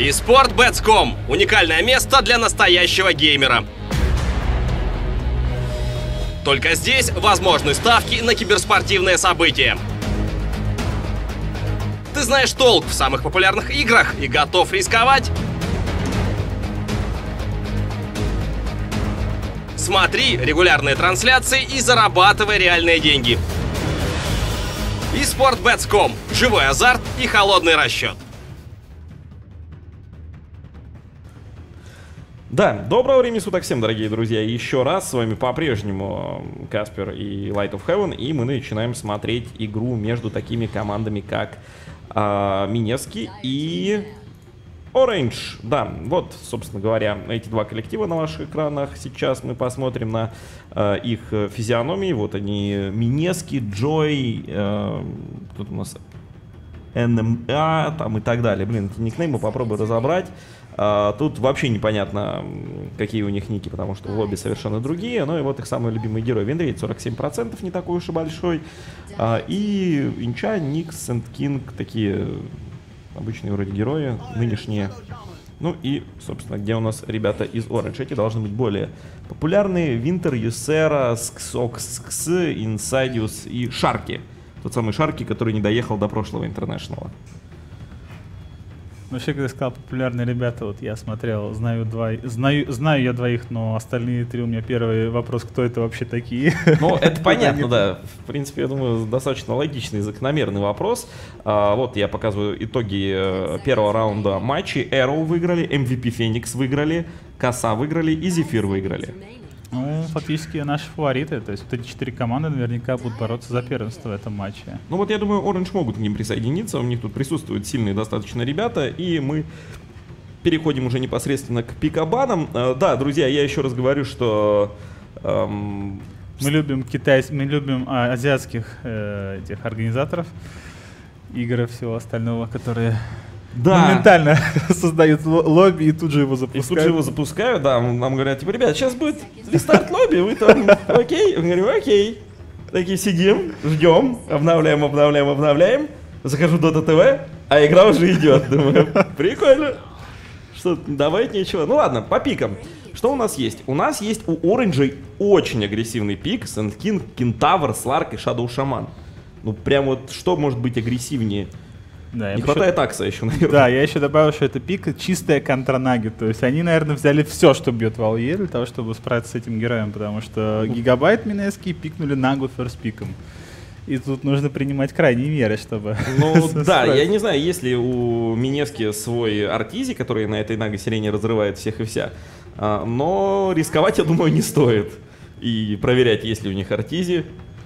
eSportBets.com – уникальное место для настоящего геймера. Только здесь возможны ставки на киберспортивные события. Ты знаешь толк в самых популярных играх и готов рисковать? Смотри регулярные трансляции и зарабатывай реальные деньги. eSportBets.com – живой азарт и холодный расчет. Да, доброго времени суток всем, дорогие друзья. Еще раз с вами по-прежнему Каспер и Light of Heaven. И мы начинаем смотреть игру между такими командами, как Миневский и Orange. Да, вот, собственно говоря, эти два коллектива на ваших экранах. Сейчас мы посмотрим на их физиономии. Вот они, Миневский, Джой, тут у нас НМА там и так далее. Блин, эти никнеймы попробую разобрать. Тут вообще непонятно, какие у них ники, потому что в лобби совершенно другие. Ну и вот их самый любимый герой. Винрейт 47%, не такой уж и большой. И Инча, Никс, Энд Кинг, такие обычные вроде герои, нынешние. Ну и, собственно, где у нас ребята из Orange? Эти должны быть более популярные. Винтер, Юсера, Скс, Инсайдиус и Шарки. Тот самый Шарки, который не доехал до прошлого Интернешнала. Вообще, когда сказал популярные ребята, вот я смотрел, знаю я двоих, но остальные три у меня первый вопрос, кто это вообще такие? Ну, это понятно, да. В принципе, я думаю, достаточно логичный и закономерный вопрос. Вот я показываю итоги первого раунда матчей. Arrow выиграли, MVP Phoenix выиграли, Коса выиграли и Зефир выиграли. Ну, фактически наши фавориты, то есть вот эти 4 команды наверняка будут бороться за первенство в этом матче. Ну вот я думаю, Orange могут к ним присоединиться, у них тут присутствуют сильные достаточно ребята, и мы переходим уже непосредственно к пикабанам. Да, друзья, я еще раз говорю, что... Мы любим азиатских этих организаторов игр и всего остального, которые... Да. Моментально создают лобби и тут же его запускают. Да, нам говорят, типа, ребят, сейчас будет рестарт лобби, вы там, окей? Мы говорим, окей. Такие сидим, ждем, обновляем. Захожу в Dota TV, а игра уже идет. Думаю, прикольно. Что, добавить нечего? Ну ладно, по пикам. Что у нас есть? У нас есть у Orange очень агрессивный пик. Sand King, Кентавр, Сларк и Shadow Shaman. Ну прям вот что может быть агрессивнее? Да, не хватает Акса еще, наверное. Да, я еще добавил, что это пик чистая контранаги. То есть они, наверное, взяли все, что бьет в АОЕ, для того, чтобы справиться с этим героем. Потому что Гигабайт Миневский пикнули Нагу ферст-пиком. И тут нужно принимать крайние меры, чтобы... Ну да, я не знаю, есть ли у Миневски свой Артизи, который на этой Наго сирене разрывает всех и вся. Но рисковать, я думаю, не стоит. И проверять, есть ли у них Артизи.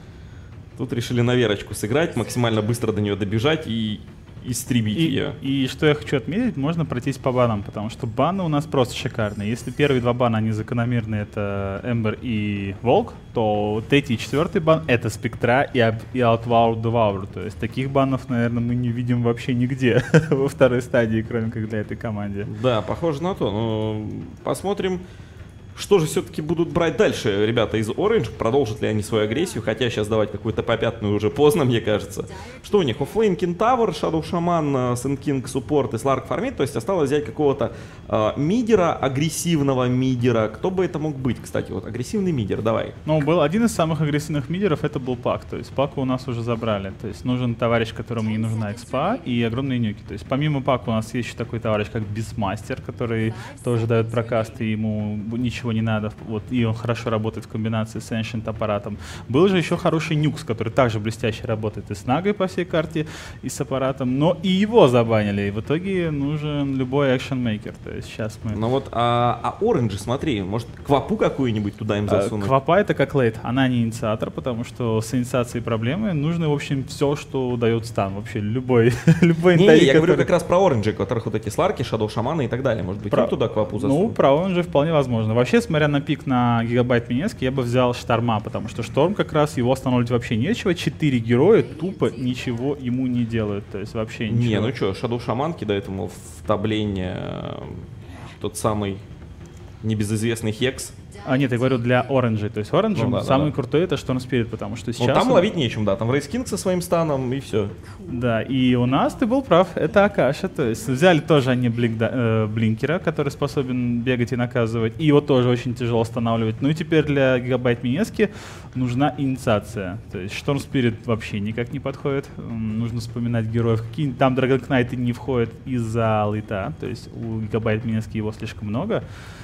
Тут решили на Верочку сыграть, максимально быстро до нее добежать и истребить ее. И что я хочу отметить, можно пройтись по банам, потому что баны у нас просто шикарные. Если первые два бана, они закономерные, это Эмбер и Волк, то третий и четвертый бан — это Спектра и Outward Devour. То есть таких банов, наверное, мы не видим вообще нигде во второй стадии, кроме как для этой команды. Да, похоже на то. Но посмотрим, что же все-таки будут брать дальше ребята из Orange, продолжат ли они свою агрессию, хотя сейчас давать какую-то попятную уже поздно, мне кажется. Что у них? Оффлейн Кентавр, Shadow Shaman, Sand King суппорт и Сларк фармит, то есть осталось взять какого-то мидера, агрессивного мидера. Кто бы это мог быть, кстати, вот агрессивный мидер, давай. Ну, был один из самых агрессивных мидеров, это был Пак, то есть Пака у нас уже забрали, то есть нужен товарищ, которому не нужна экспа и огромные нюки. То есть помимо Пака у нас есть еще такой товарищ, как Бисмастер, который тоже дает прокаст, и ему ничего не надо, вот, и он хорошо работает в комбинации с Ancient аппаратом. Был же еще хороший Нюкс, который также блестяще работает и с Нагой по всей карте, и с аппаратом, но и его забанили, и в итоге нужен любой экшн-мейкер, то есть сейчас мы... Ну вот, Orange, смотри, может Квапу какую-нибудь туда им засунуть? Квапа — это как лейт, она не инициатор, потому что с инициацией проблемы нужно, в общем, все, что дает стан, вообще любой Не, я говорю как раз про Orange, у которых вот эти Сларки, Shadow Шаманы и так далее, может быть, им туда Квапу засунуть? Ну, про Orange вполне возможно. Вообще, смотря на пик на Гигабайт Миневский, я бы взял Шторма, потому что Шторм как раз его останавливать вообще нечего. 4 героя тупо ничего ему не делают, то есть вообще ничего. Не, ну что, Shadow Shaman кидает ему в табление тот самый небезызвестный Хекс. Нет, я говорю для оранжей. То есть оранжем Ну да, самый да. крутой это Storm Spirit, потому что Ну, сейчас... там ловить нечем, да, там Рейс Кинг со своим станом и все. Да, и у нас, ты был прав, это Акаша. То есть взяли тоже они блинкера, который способен бегать и наказывать. И его тоже очень тяжело останавливать. Ну и теперь для гигабайт Минески нужна инициация. То есть Storm Spirit вообще никак не подходит. Нужно вспоминать героев. Какие там Dragon Knight не входят из-за лейта. То есть у гигабайт Минески его слишком много.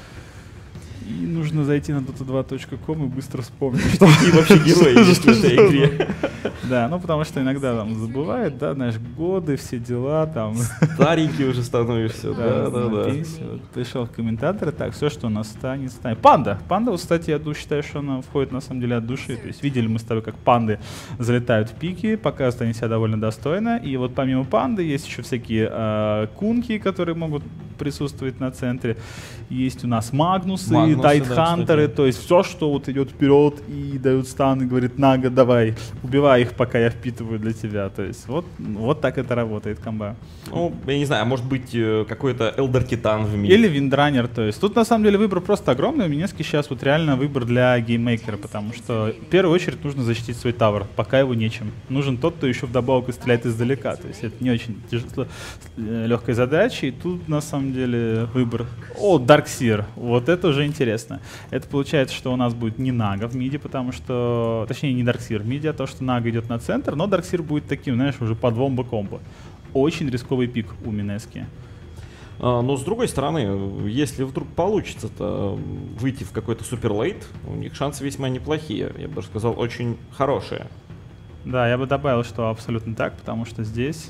И нужно зайти на dota2.com и быстро вспомнить, что И вообще герои есть в этой игре. Да, ну потому что иногда там забывает, да, знаешь, годы, все дела, там. Старенький уже становишься, да. Вот пришел комментатор, так, все, что у нас станет. Панда. Панда, вот, кстати, я считаю, что она входит на самом деле от души. То есть видели мы с тобой, как панды залетают в пики, показывают они себя довольно достойно. И вот помимо панды есть еще всякие кунки, которые могут присутствовать на центре. Есть у нас Магнусы, Тайтхантеры, да, то есть все, что вот идет вперед и дают стан и говорит: Нага, давай, убивай их, пока я впитываю для тебя. То есть вот так это работает комба. Ну, я не знаю, может быть какой-то Элдер Титан в мире. Или Виндранер, то есть тут на самом деле выбор просто огромный. У Минески сейчас вот реально выбор для гейммейкера, потому что в первую очередь нужно защитить свой тавер, пока его нечем. Нужен тот, кто еще вдобавок и стреляет издалека, то есть это не очень легкая задача, и тут на самом деле выбор. О, Дарксир, вот это уже интересно. Это получается, что у нас будет не Нага в миде, потому что, точнее не Дарксир в миде, а то, что Нага идет на центр, но Дарксир будет таким, знаешь, уже под вомбо-комбо. Очень рисковый пик у Минески. Но с другой стороны, если вдруг получится-то выйти в какой-то суперлейт, у них шансы весьма неплохие, я бы даже сказал, очень хорошие. Да, я бы добавил, что абсолютно так, потому что здесь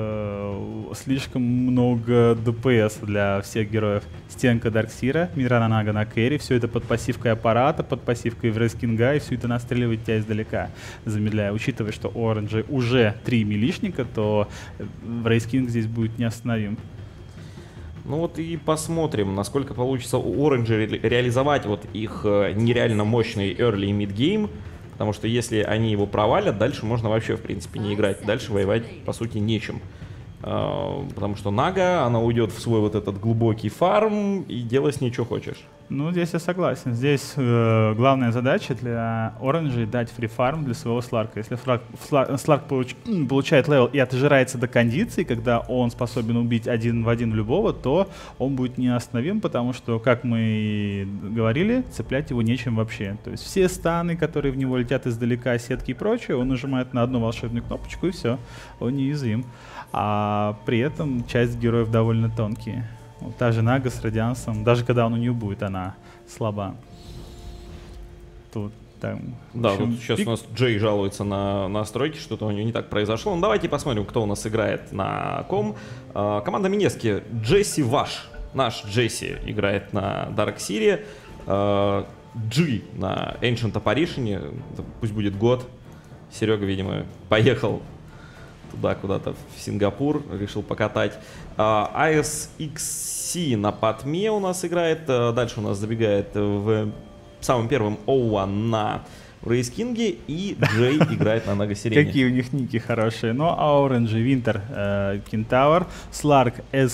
слишком много ДПС для всех героев. Стенка Дарксира, Мирана Нага на кэрри, все это под пассивкой аппарата, под пассивкой Рейс Кинга, и все это настреливает тебя издалека, замедляя. Учитывая, что у Оранжа уже 3 милишника, то Рейс Кинг здесь будет неостановим. Ну вот и посмотрим, насколько получится у Оранжа реализовать вот их нереально мощный early и mid game. Потому что если они его провалят, дальше можно вообще, в принципе, не играть. Дальше воевать, по сути, нечем. Потому что Нага, она уйдет в свой вот этот глубокий фарм и делай с ней, что хочешь. Ну, здесь я согласен. Здесь главная задача для Оранжей дать фрифарм для своего Сларка. Если Сларк получает левел и отжирается до кондиции, когда он способен убить один в один любого, то он будет неостановим, потому что, как мы говорили, цеплять его нечем вообще. То есть все станы, которые в него летят издалека, сетки и прочее, он нажимает на одну волшебную кнопочку и все, он неуязвим. А при этом часть героев довольно тонкие. Вот та же Нага с Радиансом, даже когда он у нее будет, она слаба. Тут там... Да, общем, вот сейчас у нас Джей жалуется на настройки, что-то у него не так произошло. Ну давайте посмотрим, кто у нас играет на ком. Команда Минески. Джесси Ваш. Наш Джесси играет на Дарксире. Джи на Ancient Apparition. Пусть будет год. Серега, видимо, поехал туда куда-то в Сингапур, решил покатать. ASXC на Патме у нас играет. Дальше у нас забегает в самым первым Оуан на Рейс Кинге, и Джей играет на Нага Сирене. Какие у них ники хорошие. Ну, а Оранжи, Винтер, Кентавр, Сларк,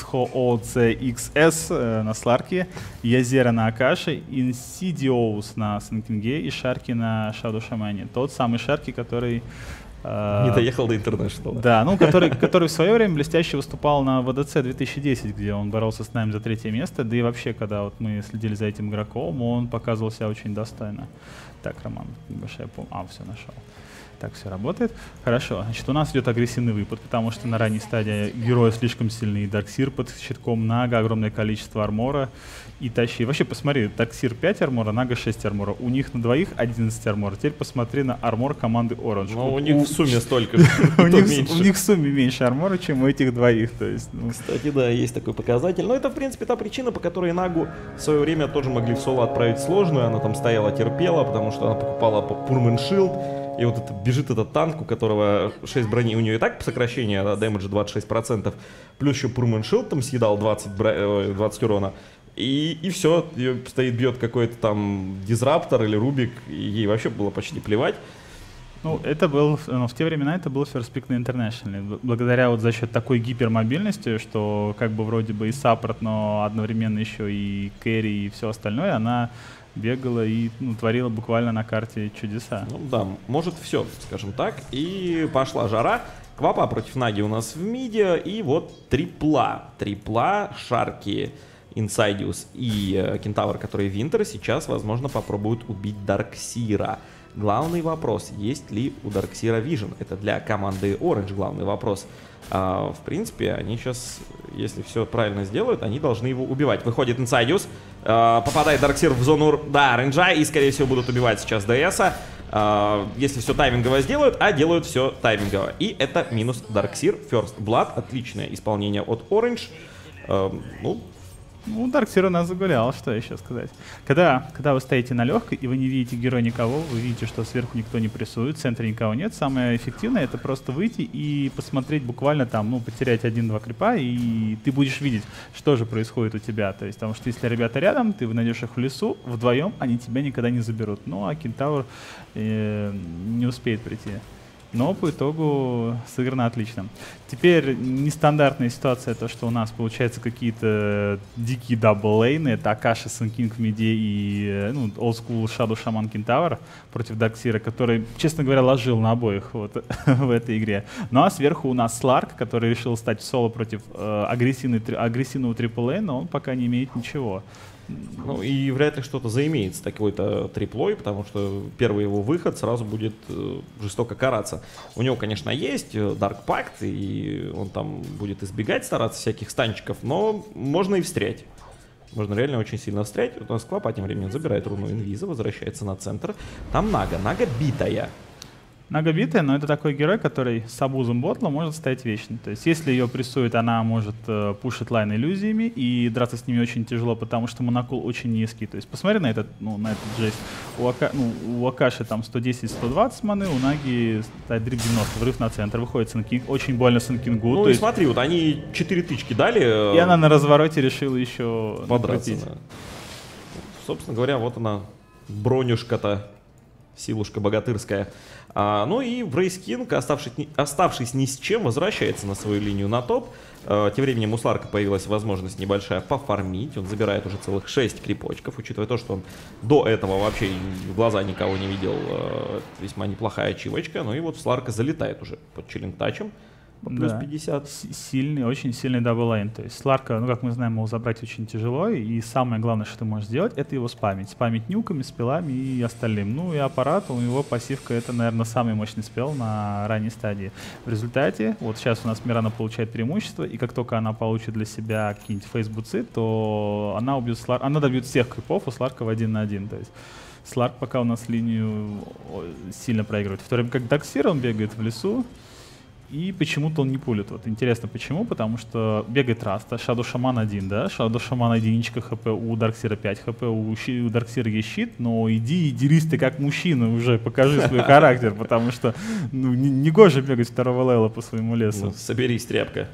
SHOCXS на Сларке, Язера на Акаше, Инсидиоус на Санкинге и Шарки на Шаду Шамане. Тот самый Шарки, который... Не доехал до Интернешнл. Да, ну, который в свое время блестяще выступал на ВДЦ 2010, где он боролся с нами за 3-е место, да и вообще, когда вот мы следили за этим игроком, он показывал себя очень достойно. Так, Роман, небольшая помощь. Все, нашел. Так, все работает. Хорошо, значит, у нас идет агрессивный выпад, потому что на ранней стадии герои слишком сильные. Дарксир под щитком, Нага, огромное количество армора и тащи. Вообще, посмотри, Дарксир 5 армора, Нага 6 армора. У них на двоих 11 армора. Теперь посмотри на армор команды Orange. Ну, у них в сумме столько же. У них в сумме меньше армора, чем у этих двоих. Кстати, да, есть такой показатель. Но это, в принципе, та причина, по которой Нагу в свое время тоже могли в соло отправить сложную. Она там стояла, терпела, потому что она покупала Purman Shield. И вот это, бежит этот танк, у которого 6 брони, у нее и так сокращение дэмэджа 26%, плюс еще Purman Shield там съедал 20 урона. И все, стоит, бьет какой-то там дизраптор или рубик, и ей вообще было почти плевать. Ну, это был, в те времена это был First Pick на International. Благодаря вот за счет такой гипермобильности, что как бы вроде бы и саппорт, но одновременно еще и кэрри и все остальное, она бегала и творила буквально на карте чудеса. Ну да, может все, скажем так. И пошла жара. Квапа против Наги у нас в миде. И вот трипла. Шарки, Инсайдиус и Кентавр, которые Винтер, сейчас, возможно, попробуют убить Дарксира. Главный вопрос, есть ли у Дарксира Vision? Это для команды Orange главный вопрос. В принципе, они сейчас, если все правильно сделают, они должны его убивать. Выходит Инсайдиус, попадает Дарксир в зону рейнджа и, скорее всего, будут убивать сейчас ДСа. Если все таймингово сделают, а делают все таймингово. И это минус Дарксир, First Blood, отличное исполнение от Orange. Ну, Дарксир у нас загулял, что еще сказать. Когда вы стоите на легкой и вы не видите героя никого, вы видите, что сверху никто не прессует, в центре никого нет, самое эффективное — это просто выйти и посмотреть буквально там, потерять 1-2 крипа, и ты будешь видеть, что же происходит у тебя. То есть, потому что если ребята рядом, ты найдешь их в лесу, вдвоем они тебя никогда не заберут. Ну, а Кентавр не успеет прийти. Но по итогу сыграно отлично. Теперь нестандартная ситуация, то что у нас получается какие-то дикие дабл-лейны. Это Акаши, Сэн-Кинг в миде и Old School Shadow Shaman Kentaur против Дарксира, который, честно говоря, ложил на обоих вот в этой игре. Ну а сверху у нас Сларк, который решил стать в соло против агрессивного трипл-лейна, но он пока не имеет ничего. Ну и вряд ли что-то заимеет с такой-то триплой, потому что первый его выход сразу будет жестоко караться. У него, конечно, есть Dark Pact, и он там будет избегать, стараться всяких станчиков, но можно и встрять. Можно реально очень сильно встрять. Вот у нас Квапа тем временем забирает руну Инвиза, возвращается на центр. Там Нага битая. Нага битая, но это такой герой, который с абузом ботла может стоять вечно. То есть если ее прессует, она может пушить лайн иллюзиями, и драться с ними очень тяжело, потому что монокул очень низкий. То есть посмотри на этот жесть. У Акаши там 110-120 маны, у Наги стоит дрип 90, врыв на центр, выходит Сэн-Кинг, очень больно Сэн-Кингу. Ну и смотри, вот они 4 тычки дали. И она на развороте решила еще подраться. Да. Собственно говоря, вот она, бронюшка-то, силушка богатырская. Ну и Брейскинг, оставшись ни с чем, возвращается на свою линию на топ. Тем временем у Сларка появилась возможность небольшая пофармить. Он забирает уже целых 6 крипочков, учитывая то, что он до этого вообще в глаза никого не видел. Весьма неплохая ачивочка. Ну и вот Сларка залетает уже под чиллинг-тачем. Плюс 50. Сильный, очень сильный дабллайн. То есть Сларка, как мы знаем, его забрать очень тяжело. И самое главное, что ты можешь сделать, это его спамить. Спамить нюками, спелами и остальным. Ну и аппарат, у него пассивка, это, наверное, самый мощный спел на ранней стадии. В результате, вот сейчас у нас Мирана получает преимущество, и как только она получит для себя какие-нибудь фейсбуцы, то она убьет Сларка, она добьет всех крипов у Сларка в 1 на 1. То есть Сларк пока у нас линию сильно проигрывает. В то время как Дарксир, он бегает в лесу, и почему-то он не пулит. Вот интересно почему, потому что бегает Раста, Shadow Shaman 1, да, Shadow Shaman 1 хп, у Дарксира 5 хп, у Дарксира есть щит, но иди и дерись ты как мужчина уже, покажи свой характер, потому что не гоже бегать второго левела по своему лесу. Соберись, тряпка.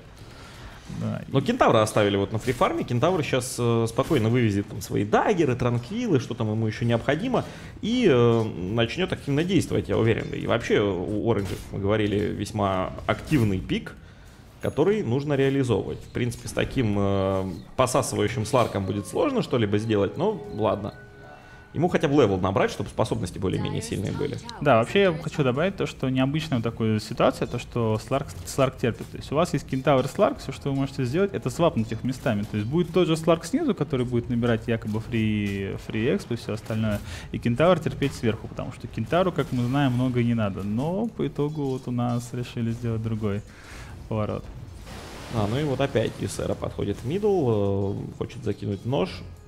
Да. Но Кентавра оставили вот на фрифарме. Кентавр сейчас спокойно вывезет там свои даггеры, транквилы, что там ему еще необходимо, и начнет активно действовать, я уверен. И вообще у Оранжев, мы говорили, весьма активный пик, который нужно реализовывать. В принципе, с таким посасывающим Сларком будет сложно что-либо сделать, но ладно. Ему хотя бы левел набрать, чтобы способности более-менее сильные были. Да, вообще я хочу добавить то, что необычная вот такая ситуация, то, что Сларк терпит. То есть у вас есть Кентавр и Сларк, все, что вы можете сделать, это свапнуть их местами. То есть будет тот же Сларк снизу, который будет набирать якобы фри эксп и все остальное, и Кентавр терпеть сверху, потому что Кентавру, как мы знаем, много не надо. Но по итогу вот у нас решили сделать другой поворот. Ну и вот опять Юсера подходит в мидл, хочет закинуть нож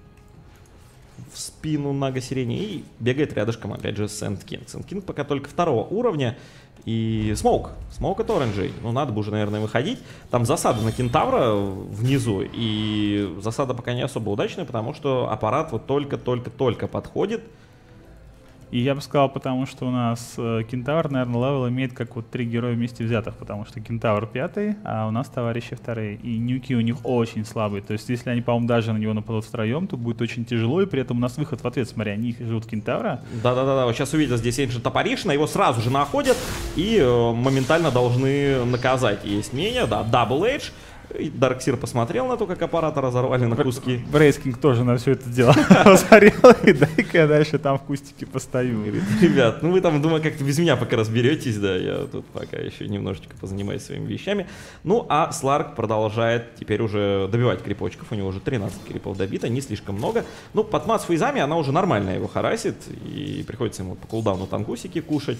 в спину Нага Сирени и бегает рядышком опять же Сэнд-Кинг. Сэнд-Кинг пока только 2-го уровня. И Смоук от Оранжей. Ну, надо бы уже, наверное, выходить. Там засада на Кентавра внизу. И засада пока не особо удачная, потому что аппарат вот только подходит. И я бы сказал, потому что у нас Кентавр, наверное, левел имеет как вот 3 героя вместе взятых, потому что Кентавр 5, а у нас товарищи 2. И нюки у них очень слабые. То есть если они, по-моему, даже на него нападут втроем, то будет очень тяжело, и при этом у нас выход в ответ, смотри, они живут Кентавра. Да-да-да, вот сейчас увидел здесь Ancient Топоришина, его сразу же находят и моментально должны наказать. Есть мнение, да, Double Edge. Дарксир посмотрел на то, как аппарата разорвали на куски. Брейскинг тоже на все это дело посмотрел, и дай-ка я дальше там в кустике постою. Ребят, ну вы там, думаю, как-то без меня пока разберетесь, да, я тут пока еще немножечко позанимаюсь своими вещами. Ну, а Сларк продолжает теперь уже добивать крипочков, у него уже 13 крипов добито, не слишком много. Ну, под мат с фейзами она уже нормально его харасит, и приходится ему по кулдауну танкусики кушать.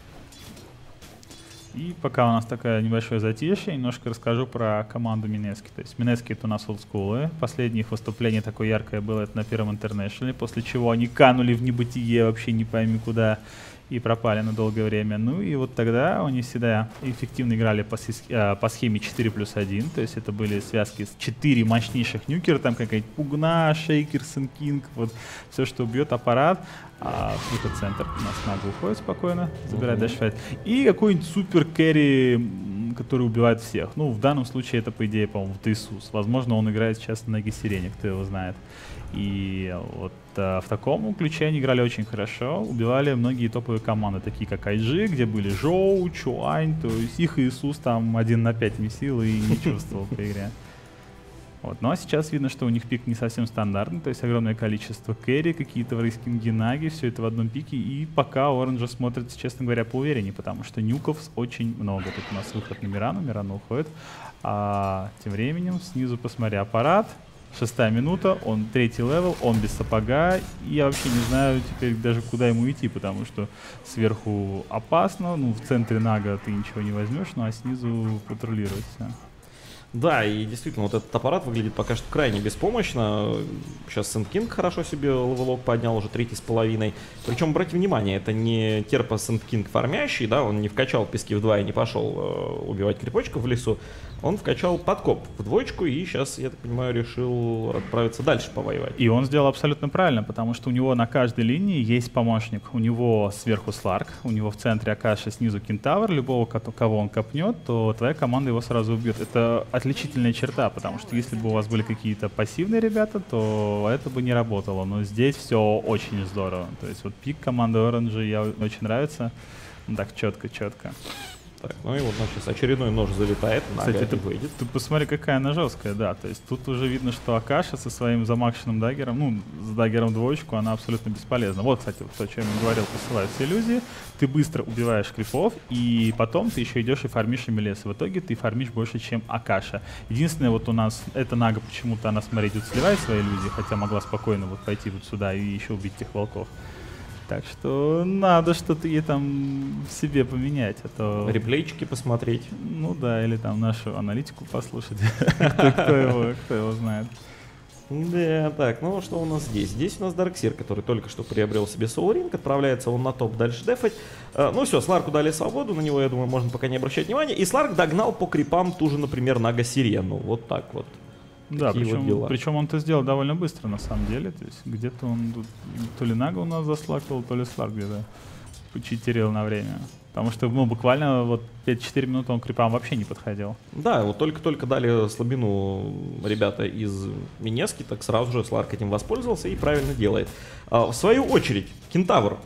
И пока у нас такое небольшое затишье, немножко расскажу про команду Минески. То есть Минески — это у нас олдскулы. Последнее их выступление такое яркое было это на первом интернешнле, после чего они канули в небытие вообще не пойми куда и пропали на долгое время. Ну и вот тогда они всегда эффективно играли по схеме 4+1, то есть это были связки с 4 мощнейших нюкера, там какая-нибудь Пугна, Шейкер, Сенкинг, вот все, что убьет аппарат. Выход центр у нас Нага уходит спокойно, забирает дальше файт. И какой-нибудь супер кэрри, который убивает всех. Ну, в данном случае это, по идее, по-моему, Иисус. Возможно, он играет сейчас на Наге Сирене, кто его знает. И вот в таком ключе они играли очень хорошо. Убивали многие топовые команды, такие как IG, где были Жоу, Чуань. То есть их Иисус там 1 на 5 месил и не чувствовал по игре. Вот. Ну а сейчас видно, что у них пик не совсем стандартный, то есть огромное количество кэрри, какие-то врейскинги, наги, все это в одном пике. И пока Оранжа смотрится, честно говоря, поувереннее, потому что нюков очень много. Тут у нас выход на Мирану, Мирану уходит. А тем временем снизу, посмотри, аппарат. 6-я минута, он 3-й левел, он без сапога. И я вообще не знаю теперь даже куда ему идти, потому что сверху опасно, ну в центре нага ты ничего не возьмешь, ну а снизу патрулировать все. Да, и действительно, вот этот аппарат выглядит пока что крайне беспомощно. Сейчас Сент-Кинг хорошо себе левелок поднял, уже 3,5. Причем, обратите внимание, это не терпо Сент-Кинг фармящий, да, он не вкачал пески в 2 и не пошел убивать крипочков в лесу. Он вкачал подкоп в 2 и сейчас, я так понимаю, решил отправиться дальше повоевать. И он сделал абсолютно правильно, потому что у него на каждой линии есть помощник. У него сверху Сларк, у него в центре Акаши, снизу Кентавр. Любого, кого он копнет, то твоя команда его сразу убьет. Это отличительная черта, потому что если бы у вас были какие-то пассивные ребята, то это бы не работало. Но здесь все очень здорово. То есть вот пик команды Оранжи я очень нравится. Так, четко. Так, ну и вот, сейчас очередной нож залетает, кстати, ты выйдет. Ты посмотри, какая она жесткая, да. То есть тут уже видно, что Акаша со своим замакшенным даггером, ну, с даггером 2, она абсолютно бесполезна. Вот, кстати, вот то, о чем я говорил, посылаются иллюзии. Ты быстро убиваешь крипов, и потом ты еще идешь и фармишь ими лес. В итоге ты фармишь больше, чем Акаша. Единственное, вот у нас эта Нага почему-то, она, смотрите, тут сливает свои иллюзии, хотя могла спокойно вот пойти вот сюда и еще убить этих волков. Так что надо что-то ей там в себе поменять, а то... Реплейчики посмотреть. Ну да, или там нашу аналитику послушать. Кто его знает. Да, так, ну что у нас здесь? Здесь у нас Дарксир, который только что приобрел себе Soul Ring, отправляется он на топ дальше дефать. Ну все, Сларку дали свободу, на него, я думаю, можно пока не обращать внимания. И Сларк догнал по крипам ту же, например, Нага Сирену. Вот так вот. Да, причем он это сделал довольно быстро, на самом деле. То есть где-то он тут, то ли Нага у нас заслакал, то ли Сларк где-то почитерил на время. Потому что, ну, буквально вот 5-4 минуты он к крипам вообще не подходил. Да, вот только-только дали слабину ребята из Минески, так сразу же Сларк этим воспользовался и правильно делает. В свою очередь, Кентавр.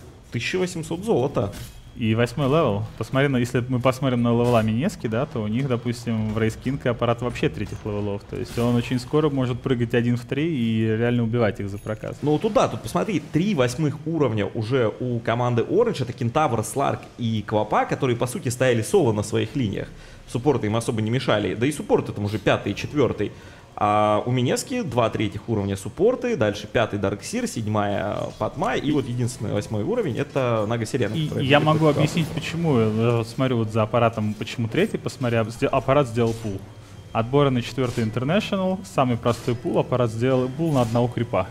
1800 золота. И 8-й левел. Посмотри, если мы посмотрим на левела Минески, да, то у них, допустим, в Рейскинг аппарат вообще 3-х левелов. То есть он очень скоро может прыгать 1 в 3 и реально убивать их за проказ. Ну туда, тут посмотри, 3 8-х уровня уже у команды Orange. Это Кентавр, Сларк и Квапа, которые по сути стояли соло на своих линиях. Суппорты им особо не мешали. Да и суппорты там уже 5-й и 4-й. А у Минески 2 3-х уровня суппорты, дальше 5-й Дарксир, 7-я Патма, и вот единственный 8-й уровень это Нага Сирена. Я могу объяснить, почему. Я вот смотрю вот за аппаратом, почему 3-й, посмотри, аппарат сделал пул. Отборы на 4-й International, самый простой пул, аппарат сделал пул на одного крипа.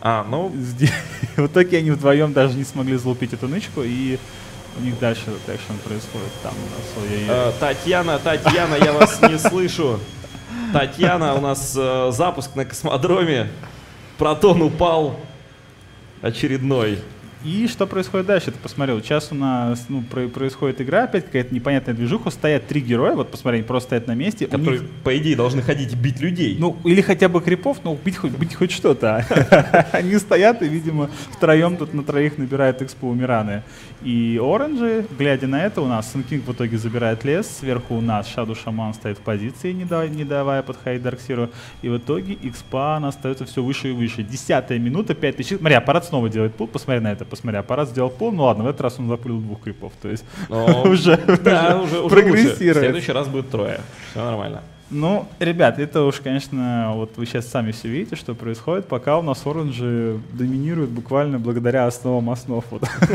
В итоге они вдвоем даже не смогли залупить эту нычку, и у них дальше экшен происходит. Там у нас Татьяна, я вас не слышу. Татьяна, у нас запуск на космодроме. Протон упал очередной. И что происходит дальше? Ты посмотрел, сейчас у нас происходит игра, опять какая-то непонятная движуха, стоят 3 героя, вот посмотри, они просто стоят на месте. Которые, по идее, должны ходить и бить людей. Ну, или хотя бы крипов, но бить хоть что-то. Они стоят и, видимо, втроем тут на троих набирают экспу у Мираны. И оранжи, глядя на это, у нас Sun King в итоге забирает лес, сверху у нас Shadow Shaman стоит в позиции, не давая подходить Дарксиру. И в итоге экспа она остается все выше и выше. 10-я минута, 5000. Смотри, аппарат снова делает пул, посмотри на это, посмотри. Аппарат сделал пул, ну ладно, в этот раз он запулил 2 крипов, то есть уже прогрессирует. В следующий раз будет 3. Все нормально. Ну, ребят, это уж, конечно, вот вы сейчас сами все видите, что происходит, пока у нас оранжи доминируют буквально благодаря основам основ.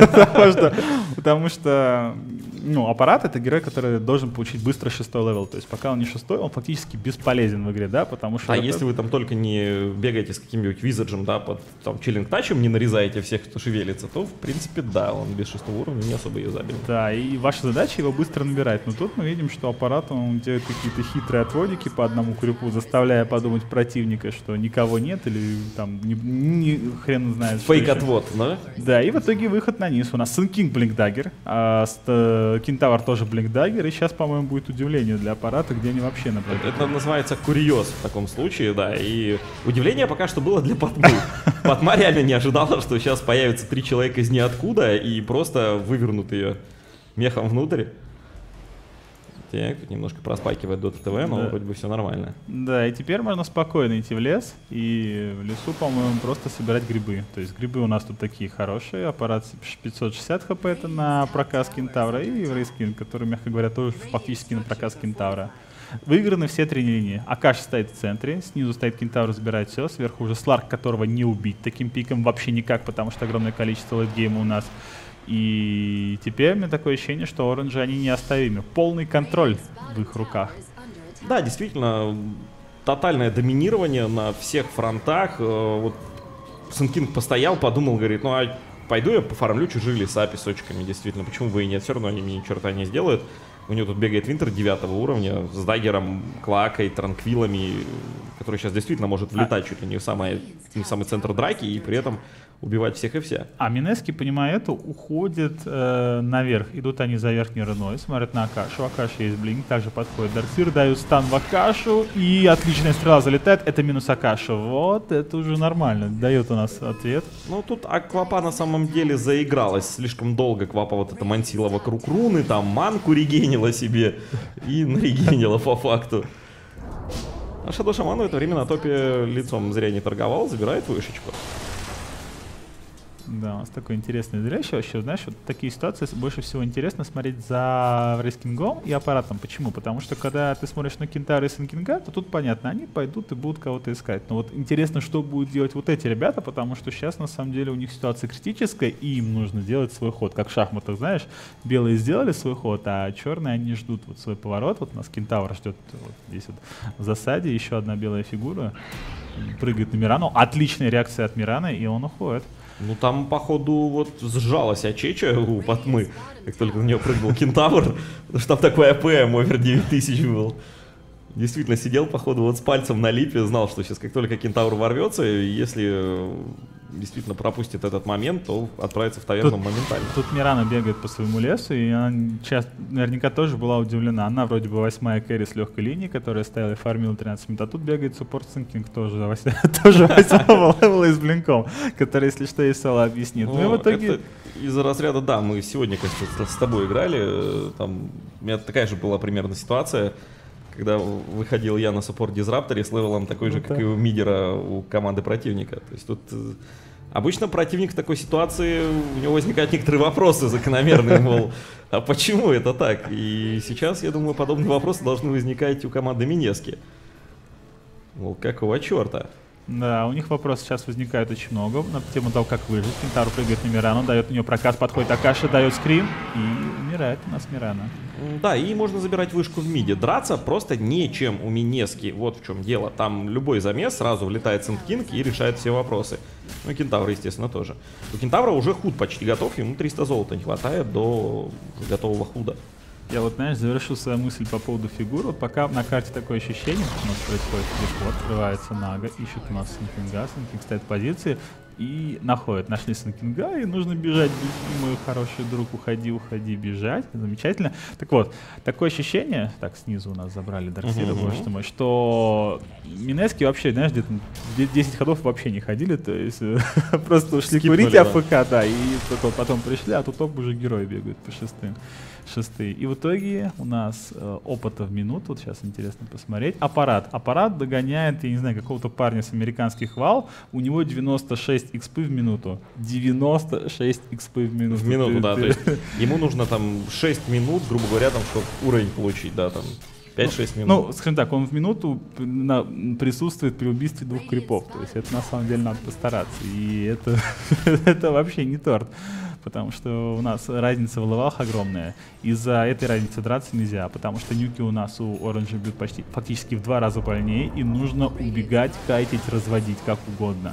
Потому что, ну, аппарат — это герой, который должен получить быстро 6-й левел. То есть пока он не 6-й, он фактически бесполезен в игре, да, потому что... А если вы там только не бегаете с каким-нибудь визаджем, да, под там чиллинг-тачем, не нарезаете всех, кто шевелится, то, в принципе, да, он без 6-го уровня не особо юзабелен. Да, и ваша задача его быстро набирать. Но тут мы видим, что аппарат, он делает какие-то хитрые отводы по одному крюку, заставляя подумать противника, что никого нет, или там хрен знает. Фейк-отвод, да? Да, и в итоге выход на низ. У нас Sun King Блинкдаггер, Кентавр тоже Блинкдаггер, и сейчас, по-моему, будет удивление для аппарата, где они вообще например. Это называется курьез в таком случае, да, и удивление пока что было для Патмы. Патма реально не ожидала, что сейчас появится 3 человека из ниоткуда и просто вывернут ее мехом внутрь. Так, тут немножко проспайкивает Dota TV, но вроде бы все нормально. Да, и теперь можно спокойно идти в лес, и в лесу, по-моему, просто собирать грибы. То есть грибы у нас тут такие хорошие, аппарат 560 хп это на проказ Кентавра, и Еврейскин, который, мягко говоря, тоже фактически на проказ Кентавра. Выиграны все 3 линии. Акаш стоит в центре, снизу стоит Кентавр, забирает все, сверху уже Сларк, которого не убить таким пиком вообще никак, потому что огромное количество лейтгейма у нас. И теперь у меня такое ощущение, что оранжи, они неоставимы. Полный контроль в их руках. Да, действительно, тотальное доминирование на всех фронтах. Вот Sun King постоял, подумал, говорит, ну а пойду я пофармлю чужие леса песочками, действительно, почему бы и нет, все равно они мне ни черта не сделают. У него тут бегает Винтер 9 уровня с даггером, клакой, транквилами, который сейчас действительно может влетать чуть ли не в самый центр драки и при этом убивать всех и вся. А Минески, понимая это, уходит наверх. Идут они за верхней руной, смотрят на Акашу. Акаша есть блинк, также подходит Дарксир, дают стан в Акашу, и отличная стрела залетает. Это минус Акаша. Вот, это уже нормально. Дает у нас ответ. Ну, тут Квапа на самом деле заигралась. Слишком долго Квапа вот это мансила вокруг руны, там манку регенила себе и нарегенила по факту. А Shadow Shaman в это время на топе лицом зря не торговал, забирает вышечку. Да, у нас такое интересное зрелище. Вообще, знаешь, вот такие ситуации больше всего интересно смотреть за рейскингом и аппаратом. Почему? Потому что когда ты смотришь на Кентавра и Sun King'а, то тут понятно, они пойдут и будут кого-то искать. Но вот интересно, что будут делать вот эти ребята, потому что сейчас на самом деле у них ситуация критическая, и им нужно делать свой ход. Как в шахматах, знаешь, белые сделали свой ход, а черные они ждут вот свой поворот. Вот у нас Кентавр ждет вот здесь вот в засаде, еще одна белая фигура. Прыгает на Мирану. Отличная реакция от Мираны, и он уходит. Ну там, походу, вот сжалась Ачеча у Патмы, как только на нее прыгнул Кентавр, потому что там такой АПМ овер 9000 был. Действительно, сидел, походу, вот с пальцем на липе, знал, что сейчас, как только Кентавр ворвется, если действительно пропустит этот момент, то отправится в таверну моментально. Тут Мирана бегает по своему лесу, и она сейчас наверняка тоже была удивлена. Она вроде бы 8-я кэрри с легкой линии, которая стояла и фармила 13 минут, а тут бегает суппорт Sun King тоже 8-го левела и с блинком, который, если что, ей соло объяснит. Ну и в итоге... Из-за разряда, да, мы сегодня, Костя, с тобой играли, там у меня такая же была примерно ситуация, когда выходил я на суппорт Дизрапторе с левелом такой же, как и у мидера у команды противника. То есть тут обычно противник в такой ситуации, у него возникают некоторые вопросы закономерные, мол, а почему это так? И сейчас, я думаю, подобные вопросы должны возникать у команды Минески. Мол, какого черта? Да, у них вопросов сейчас возникает очень много на тему того, как выжить. Кентавр прыгает на Мирану, дает у нее проказ, подходит Акаша, дает скрим и умирает у нас Мирана. Да, и можно забирать вышку в миде. Драться просто нечем у Минески, вот в чем дело. Там любой замес, сразу влетает Sun King и решает все вопросы. Ну и Кентавра, естественно, тоже. У Кентавра уже худ почти готов, ему 300 золота не хватает до готового худа. Я вот, знаешь, завершил свою мысль по поводу фигур. Вот пока на карте такое ощущение, что у нас происходит легко, открывается Нага, ищет у нас Sun King стоит в позиции. и находят. Нашли Санкинга, и нужно бежать. Мой хороший друг, уходи, бежать. Замечательно. Так вот, такое ощущение, так, снизу у нас забрали Дарксира, боже ты мой, что Минески вообще, знаешь, где-то 10 ходов вообще не ходили, то есть просто ушли курить АФК, да, и потом пришли, а тут уже герои бегают по шестые. И в итоге у нас опыта в минуту, вот сейчас интересно посмотреть. Аппарат догоняет, я не знаю, какого-то парня с американских вал, у него 96 XP в минуту. 96 XP в минуту. В минуту, да, то есть ему нужно там 6 минут, грубо говоря, там, чтобы уровень получить, да, там 5-6 минут. Ну, скажем так, он в минуту присутствует при убийстве 2 крипов, то есть это на самом деле надо постараться, и это, это вообще не торт. Потому что у нас разница в левелах огромная. Из-за этой разницы драться нельзя, потому что нюки у нас у Оранжа бьют фактически в 2 раза больнее, и нужно убегать, кайтить, разводить как угодно.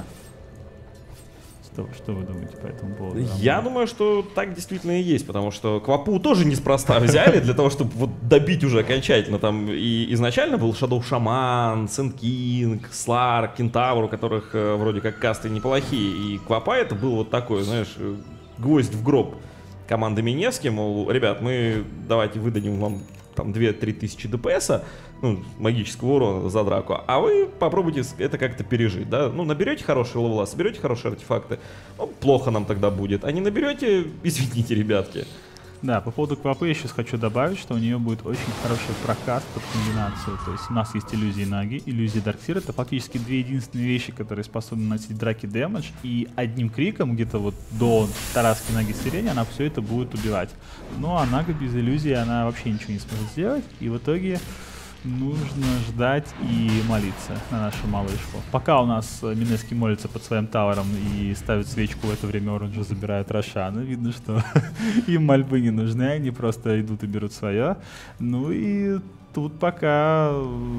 Что вы думаете по этому поводу? Я думаю, что так действительно и есть, потому что Квапу тоже неспроста взяли для того, чтобы вот добить уже окончательно. Там и изначально был Shadow Shaman, Sand King, Slark, Кентавр, у которых вроде как касты неплохие. И Квапа это был вот такой, знаешь, гвоздь в гроб команды Минески, мол, ребят, мы давайте выдадим вам там 2-3 тысячи ДПСа, ну, магического урона за драку, а вы попробуйте это как-то пережить, да, ну, наберете хорошие левела, соберете хорошие артефакты, ну, плохо нам тогда будет, а не наберете, извините, ребятки. Да, по поводу Квапы я сейчас хочу добавить, что у нее будет очень хороший прокаст под комбинацию. То есть у нас есть иллюзии Наги, иллюзии Дарксира. Это фактически 2 единственные вещи, которые способны наносить драки дэмэдж. И одним криком, где-то вот до Тараски Наги Сирени, она все это будет убивать. Ну а Нага без иллюзии, она вообще ничего не сможет сделать. И в итоге нужно ждать и молиться на нашу малышку. Пока у нас Минески молится под своим тавером и ставит свечку, в это время Оранжа забирают Рошана. Видно, что им мольбы не нужны, они просто идут и берут свое. Ну и тут пока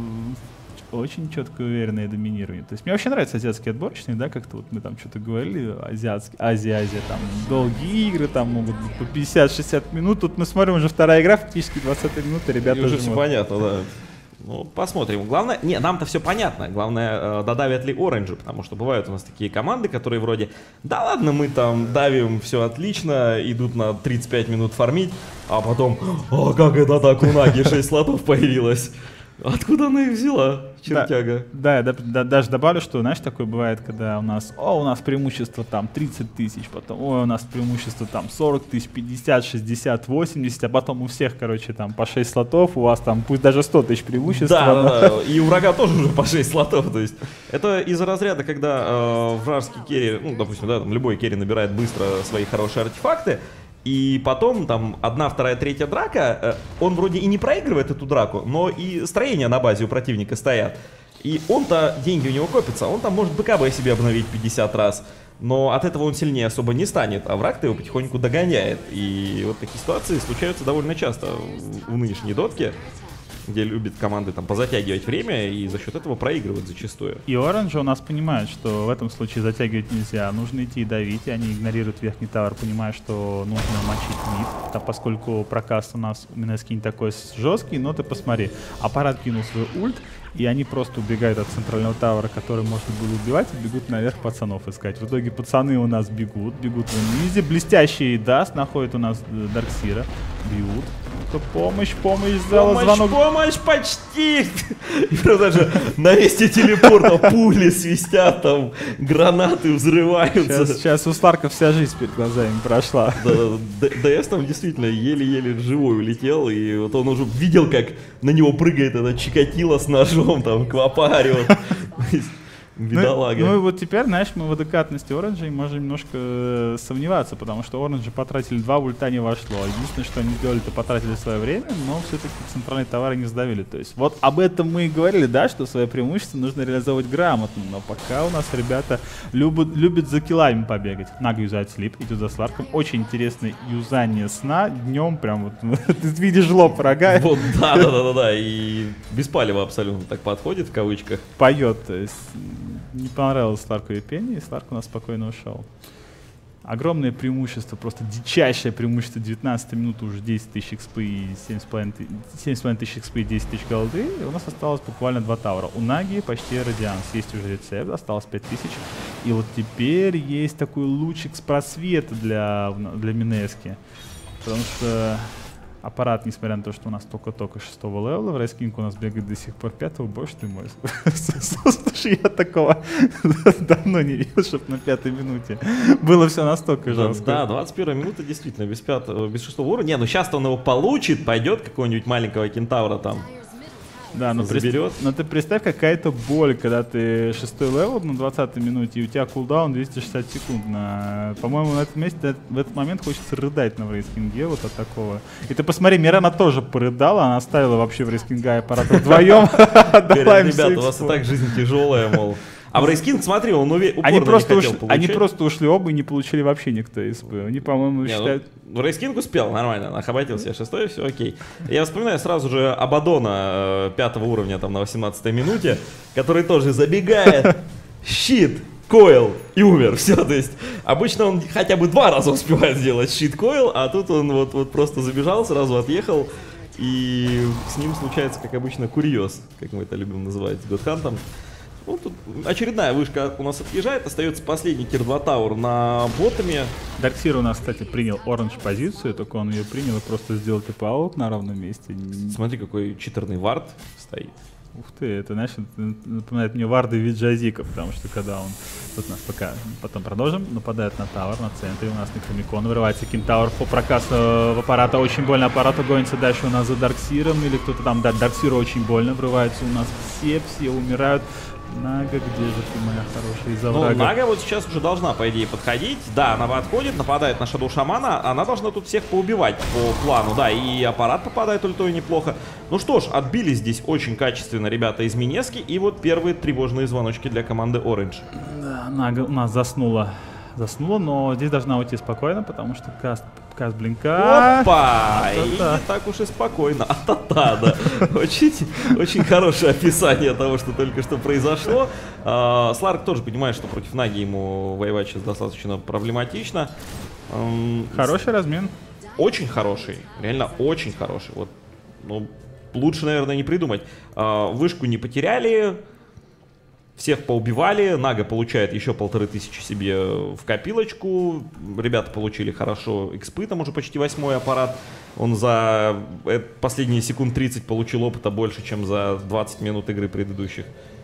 очень четкое и уверенное доминирование. То есть мне вообще нравится азиатский отборочный, да, как-то вот мы там что-то говорили, Азия, там долгие игры, там могут быть по 50-60 минут. Тут мы смотрим, уже вторая игра, фактически 20 минуты, ребята уже жмут. все понятно, да. Ну, посмотрим. Главное, не, нам-то все понятно. Главное, додавят ли Оранжи, потому что бывают у нас такие команды, которые вроде, да ладно, мы там давим, все отлично, идут на 35 минут фармить, а потом, а как это так, у Наги 6 слотов появилось? Откуда она их взяла, чертяга? Да, даже добавлю, что, знаешь, такое бывает, когда у нас преимущество там 30 тысяч, потом, у нас преимущество там 40 тысяч, 50, 60, 80, а потом у всех, короче, там по 6 слотов, у вас там пусть даже 100 тысяч преимущества. Да, и у врага тоже уже по 6 слотов, то есть это из-за разряда, когда вражеский керри, ну, допустим, да, там любой керри набирает быстро свои хорошие артефакты, и потом там 1, 2, 3 драка, он вроде и не проигрывает эту драку, но и строения на базе у противника стоят. И он-то, деньги у него копятся, он там может БКБ себе обновить 50 раз, но от этого он сильнее особо не станет, а враг-то его потихоньку догоняет. И вот такие ситуации случаются довольно часто в нынешней дотке, где любят команды там позатягивать время и за счет этого проигрывают зачастую. И Оранж у нас понимает, что в этом случае затягивать нельзя, нужно идти и давить, и они игнорируют верхний тавер, понимая, что нужно мочить мид, а поскольку прокаст у нас у Минески не такой жесткий, но ты посмотри, аппарат кинул свой ульт, и они просто убегают от центрального тавера, который можно было убивать, и бегут наверх пацанов искать. В итоге пацаны у нас бегут в низе, блестящий Даст находит у нас Дарксира, бьют. Помощь, зала, звонок. Помощь, почти! И просто даже на месте телепорта пули свистят, там гранаты взрываются. Сейчас у Сларка вся жизнь перед глазами прошла. ДС там действительно еле-еле живой улетел, и вот он уже видел, как на него прыгает этот Чикатило с ножом, там, Квапа орёт. Бедолага. Ну и вот теперь, знаешь, мы в адекватности Оранжей можем немножко сомневаться, потому что Оранжи потратили 2, ульта не вошло. Единственное, что они сделали, это потратили свое время, но все-таки центральные товары не сдавили. То есть вот об этом мы и говорили, да, что свое преимущество нужно реализовывать грамотно, но пока у нас ребята любят за киллами побегать. Нага юзает слип, идет за Сларком. Очень интересное юзание сна. Днем прям вот ты видишь лоб врага. Вот, да, и беспалево абсолютно так подходит в кавычках. Поет, то есть не понравилось Сларку и пение, и Сларк у нас спокойно ушел. Огромное преимущество, просто дичайшее преимущество. 19 минут уже 10 тысяч XP и 7,5 тысяч XP и 10 тысяч голды. И у нас осталось буквально 2 тавра. У Наги почти радианс. Есть уже рецепт, осталось 5 тысяч. И вот теперь есть такой лучик с просвета для Минески. Потому что аппарат, несмотря на то, что у нас только-только 6-го левела, в рейскинг у нас бегает до сих пор 5-го, боже ты мой. Слушай, я такого давно не видел, чтобы на 5-й минуте было все настолько жестко. Да, 21-я минута действительно без 6-го уровня. Не, ну сейчас он его получит, пойдет какого-нибудь маленького кентавра там. Да, но заберет. Но ты представь, какая-то боль, когда ты 6-й левел на 20-й минуте, и у тебя кулдаун 260 секунд. По-моему, в этот момент хочется рыдать на рейскинге вот от такого. И ты посмотри, Мирана тоже порыдала, она оставила вообще в рейскинга аппарат вдвоем. Говорят, ребята, у вас и так жизнь тяжелая, мол. А в рейскинг, смотри, он упорно не хотел получать. Они просто ушли оба и не получили вообще никто СП. Они, по-моему, считают... Ну, рейскинг успел, нормально, нахабатил себе 6-й, все окей. Я вспоминаю сразу же Абадона 5-го уровня там на 18-й минуте, который тоже забегает, щит, койл и умер. Все, то есть обычно он хотя бы 2 раза успевает сделать щит, койл, а тут он вот просто забежал, сразу отъехал. И с ним случается, как обычно, курьез, как мы это любим называть с Годхантом. Ну, тут очередная вышка у нас отъезжает, остается последний Тир 2 Тауэр на ботами. Дарксир у нас, кстати, принял оранж позицию, только он ее принял и просто сделал типа-аут на равном месте. Смотри, какой читерный вард стоит. Ух ты, это, знаешь, напоминает мне варды Виджазика, потому что когда он, тут у нас пока, потом продолжим, нападает на Тауэр, на центре, у нас Некромикон, вырывается Кентауэр по прокасу в аппарата, очень больно, аппарату гонится дальше у нас за Дарксиром, или кто-то там, да, Дарксиру очень больно, врывается у нас все умирают. Нага, где же ты, моя хорошая, из-за врага? Ну, Нага вот сейчас уже должна, по идее, подходить. Да, она подходит, нападает на Шадоу Шамана. Она должна тут всех поубивать по плану. Да, и аппарат попадает ультой неплохо. Ну что ж, отбили здесь очень качественно ребята из Минески. И вот первые тревожные звоночки для команды Orange. Да, Нага у нас заснула, но здесь должна уйти спокойно, потому что каст блинка. Опа! И не так уж и спокойно. Да. Очень хорошее описание того, что только что произошло. Сларк тоже понимает, что против Наги ему воевать сейчас достаточно проблематично. Хороший размен. Очень хороший. Реально очень хороший. Вот, ну, лучше, наверное, не придумать. Вышку не потеряли. Всех поубивали, Нага получает еще 1500 себе в копилочку. Ребята получили хорошо экспы, там уже почти 8-й аппарат. Он за последние секунд 30 получил опыта больше, чем за 20 минут игры предыдущих.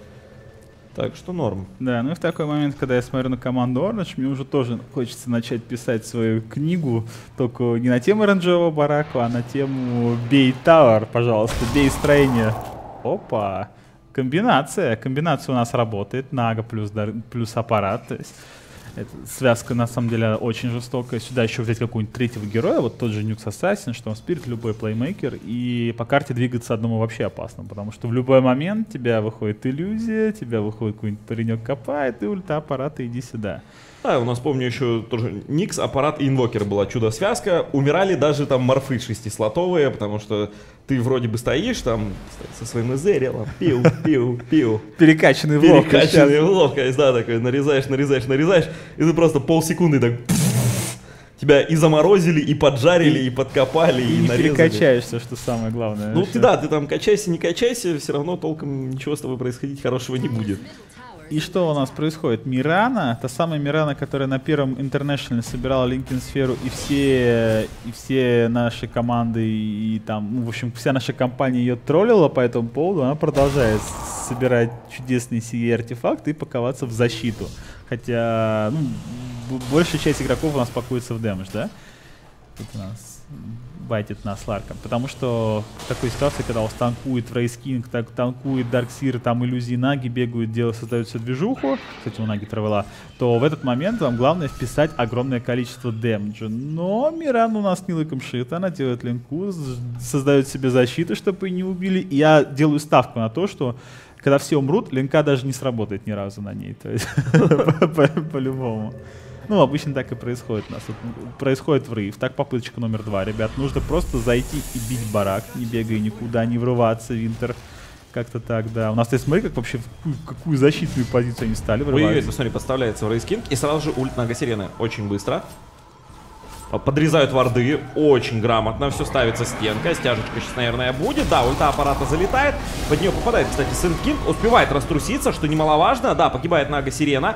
Так что норм. Да, ну и в такой момент, когда я смотрю на команду Orange, мне уже тоже хочется начать писать свою книгу, только не на тему оранжевого барака, а на тему бей Тауэр, пожалуйста, бей строение. Опа! Комбинация у нас работает, Нага плюс аппарат, то есть эта связка на самом деле очень жестокая. Сюда еще взять какого-нибудь третьего героя, вот тот же Нюкс Ассасин, что он спирит, любой плеймейкер, и по карте двигаться одному вообще опасно, потому что в любой момент тебя выходит иллюзия, тебя выходит какой-нибудь паренек копает, и ульта аппарата, иди сюда. Да, у нас, помню, еще тоже Никс, аппарат и инвокер была чудо-связка. Умирали даже там морфы 6-слотовые, потому что ты вроде бы стоишь там со своим эзерилом, пиу. Перекачанный в ловкость. Перекачанный в ловкость, да, такой нарезаешь, и ты просто полсекунды так... Тебя и заморозили, и поджарили, и подкопали, и не нарезали. Перекачаешься, что самое главное. Ну ты да, ты там качайся, не качайся, все равно толком ничего с тобой происходить хорошего не будет. И что у нас происходит? Мирана, та самая Мирана, которая на первом International собирала Линкен сферу, и все наши команды, и там, ну, в общем, вся наша компания ее троллила по этому поводу, она продолжает собирать чудесные сие артефакты и паковаться в защиту. Хотя, ну, большая часть игроков у нас пакуется в дэмэдж, да? Тут у нас байтит нас Ларком. Потому что в такой ситуации, когда у вас танкует Рейс Кинг, танкует Дарксир, там иллюзии Наги бегают, создают всю движуху, кстати, у Наги травела, то в этот момент вам главное вписать огромное количество дэмэджа. Но Миран у нас не лыком шит, она делает линку, создает себе защиту, чтобы ее не убили. И я делаю ставку на то, что когда все умрут, линка даже не сработает ни разу на ней. То есть по-любому. Ну, обычно так и происходит у нас. Происходит врыв. Так, попыточка номер 2. Ребят, нужно просто зайти и бить барак, не бегая никуда, не врываться, Винтер. Как-то так, да. У нас, ты смотри, как вообще, в какую защитную позицию они стали врываться. Ой, посмотри, подставляется в Рейс Кинг, и сразу же ульт Нага Сирены. Очень быстро. Подрезают варды, очень грамотно, все ставится стенка, стяжечка сейчас, наверное, будет, да, ульта аппарата залетает, под нее попадает, кстати, Сэндкинг, успевает раструситься, что немаловажно, да, погибает Нага Сирена,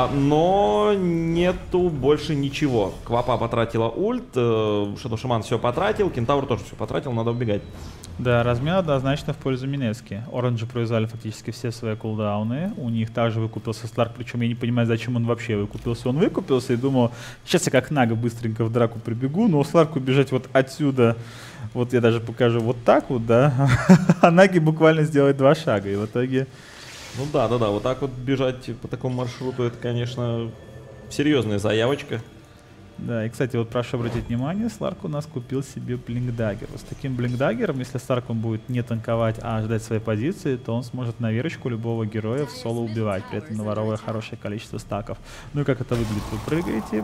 но нету больше ничего. Квапа потратила ульт, Шадоу Шаман все потратил, Кентавр тоже все потратил, надо убегать. Да, размен однозначно в пользу Минески. Оранжи произвели фактически все свои кулдауны. У них также выкупился Сларк, причем я не понимаю, зачем он вообще выкупился. Он выкупился и думал, сейчас я как Нага быстренько в драку прибегу, но Сларку бежать вот отсюда, вот я даже покажу вот так вот, да, а Наги буквально сделает 2 шага, и в итоге... Ну да, вот так вот бежать по такому маршруту, это, конечно, серьезная заявочка. Да, и, кстати, вот прошу обратить внимание, Сларк у нас купил себе блинкдаггер. Вот с таким блинкдаггером, если Сларк он будет не танковать, а ждать своей позиции, то он сможет на верочку любого героя в соло убивать, при этом наворовывая хорошее количество стаков. Ну и как это выглядит? Вы прыгаете,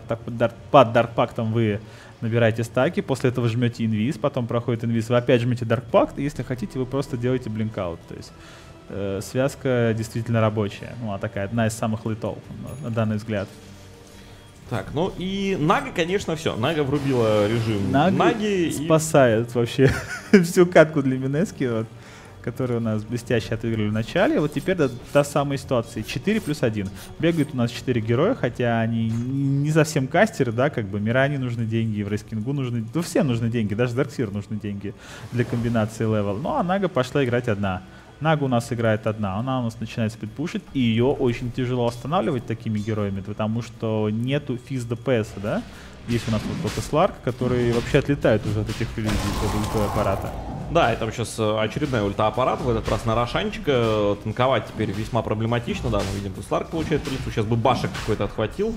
под даркпактом вы набираете стаки, после этого жмете инвиз, потом проходит инвиз, вы опять жмете даркпакт, и если хотите, вы просто делаете блинкаут. То есть связка действительно рабочая. Ну, а такая, одна из самых лайтов, на данный взгляд. Так, ну и Нага, конечно, все. Нага врубила режим Наги спасает вообще всю катку для Минески, вот, которую у нас блестяще отыграли в начале. Вот теперь до та самой ситуации. 4+1. Бегают у нас 4 героя, хотя они не совсем кастеры, да, как бы Миране нужны деньги, в Рейскингу нужны... Ну, всем нужны деньги, даже Дарксир нужны деньги для комбинации левел. Ну, а Нага пошла играть одна. Нага у нас играет одна, она у нас начинает спидпушить, и ее очень тяжело останавливать такими героями, потому что нету физ ДПС, да? Есть у нас вот только Сларк, который вообще отлетает уже от этих иллюзий от ульты аппарата. Да, и там сейчас очередная ульта аппарата, в этот раз на Рошанчика. Танковать теперь весьма проблематично, да, мы видим, что Сларк получает по лицу, сейчас бы башек какой-то отхватил.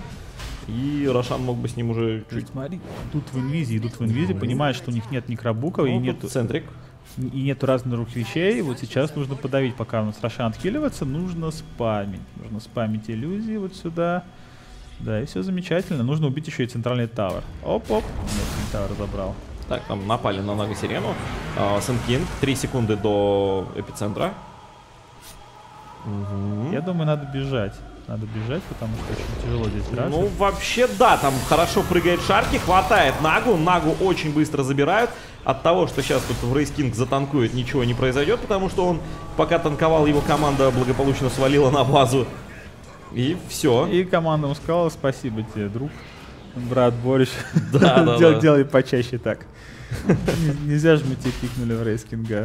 И Рошан мог бы с ним уже чуть... Смотри, идут в инвизе, понимают, что у них нет микробука, и нету... Центрик. И нету разных вещей. Вот сейчас нужно подавить, пока у нас Рошан отхиливается, нужно спамить. Нужно спамить иллюзии вот сюда. Да, и все замечательно. Нужно убить еще и центральный тавер. Оп-оп. Нет, тавер забрал. Так, там напали на Нага Сирену. Сэндкинг, 3 секунды до эпицентра. Я думаю, надо бежать. Надо бежать, потому что очень тяжело здесь драться. Ну, вообще, да, там хорошо прыгает Шарки, хватает Нагу. Нагу очень быстро забирают. От того, что сейчас тут в Рейскинг затанкует, ничего не произойдет, потому что он, пока танковал, его команда благополучно свалила на базу. И все. И команда ему сказала: спасибо тебе, друг, брат Борис. Да. Делай почаще так. Нельзя же мы тебе пикнули в Рейскинга.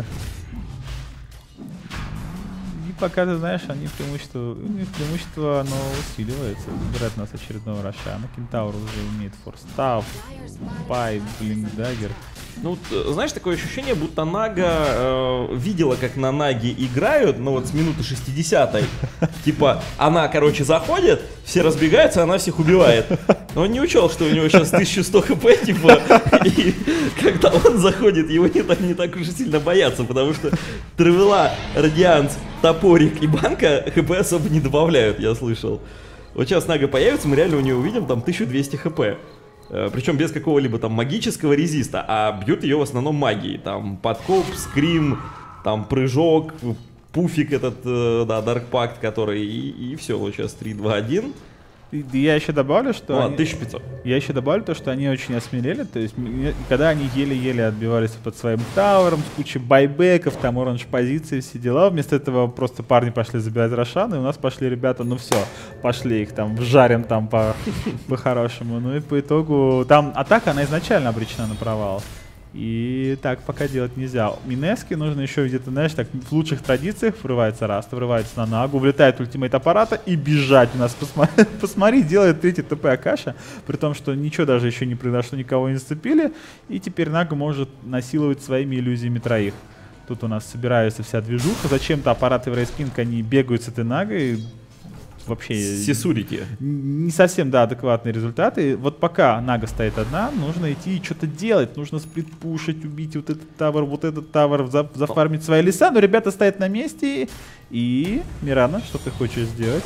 Пока ты знаешь, они преимущество, оно усиливается. Забирает нас очередного Рошана. Кентавр уже имеет форстав, пай, блинкдаггер. Ну, знаешь, такое ощущение, будто Нага видела, как на Наге играют, ну вот с минуты 60-й. Типа, она, короче, заходит, все разбегаются, она всех убивает. Но он не учел, что у него сейчас 1100 хп, типа, и когда он заходит, его не так уж и сильно боятся, потому что Травела, Радианс, Топорик и Банка хп особо не добавляют, я слышал. Вот сейчас Нага появится, мы реально у нее увидим там 1200 хп. Причем без какого-либо там магического резиста, а бьют ее в основном магией. Там подкоп, скрим, там прыжок, пуфик этот, да, даркпакт, который, и все, вот сейчас 3, 2, 1. Я еще добавлю, что... 1500. Я еще добавлю то, что они очень осмелели, то есть когда они еле-еле отбивались под своим тавером, с кучей байбеков, там оранж позиции, все дела, вместо этого просто парни пошли забирать Рошана, и у нас пошли ребята, ну все, пошли их там вжарим там по-хорошему, ну и по итогу там атака, она изначально обречена на провал. И так пока делать нельзя. Минески нужно еще где-то, знаешь, так в лучших традициях врывается Раста, врывается на Нагу, влетает ультимейт аппарата и бежать у нас. Посмотри, делает третий ТП Акаша, при том, что ничего даже еще не произошло, никого не зацепили. И теперь Нага может насиловать своими иллюзиями троих. Тут у нас собирается вся движуха. Зачем-то аппараты в Рейскинг, они бегают с этой Нагой. Вообще сисурики. Не совсем, да, адекватные результаты. Вот пока Нага стоит одна, нужно идти и что-то делать. Нужно сплитпушить, убить вот этот тавер, зафармить свои леса. Но ребята стоят на месте. И, Мирана, что ты хочешь сделать?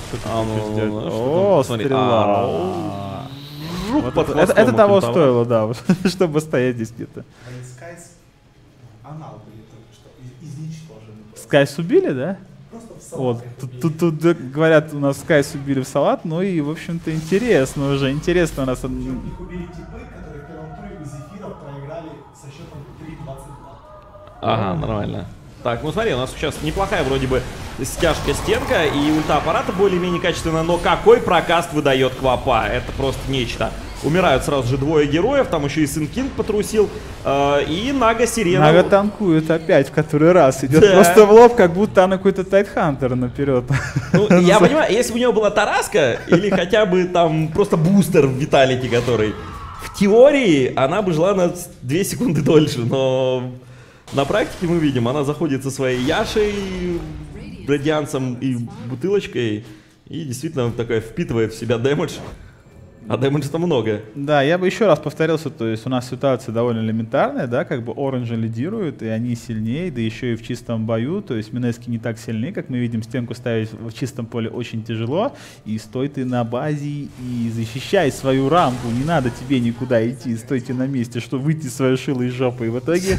О, стрела. Это того стоило, да, чтобы стоять здесь где-то. Скайс анал были только что изничтожены. Скайс убили, да? Просто в Вот. Тут говорят, у нас Скайс убили в салат, ну и, в общем-то, интересно уже. Интересно у нас... Их убили типы, которые в первом туре из эфира проиграли со счетом 3-22. Ага, нормально. Так, ну смотри, у нас сейчас неплохая вроде бы стяжка стенка и ульта аппарата более-менее качественно, но какой прокаст выдает Квапа, это просто нечто. Умирают сразу же двое героев, там еще и Сын Кинг потрусил, и Нага Сирена. Нага танкует опять в который раз, идет Да. просто в лоб, как будто она какой-то Тайтхантер наперед. Ну, я понимаю, если бы у него была Тараска или хотя бы там просто бустер в Виталике, который в теории она бы жила на 2 секунды дольше, но на практике мы видим, она заходит со своей Яшей, радиансом и бутылочкой и действительно такая впитывает в себя дэмэдж. А дэмэджа-то много. Да, я бы еще раз повторился, то есть у нас ситуация довольно элементарная, да, как бы Оранжи лидируют, и они сильнее, да еще и в чистом бою, то есть Минески не так сильны, как мы видим, стенку ставить в чистом поле очень тяжело, и стой ты на базе и защищай свою рампу, не надо тебе никуда идти, стойте на месте, что выйти свою шило из жопы, и в итоге,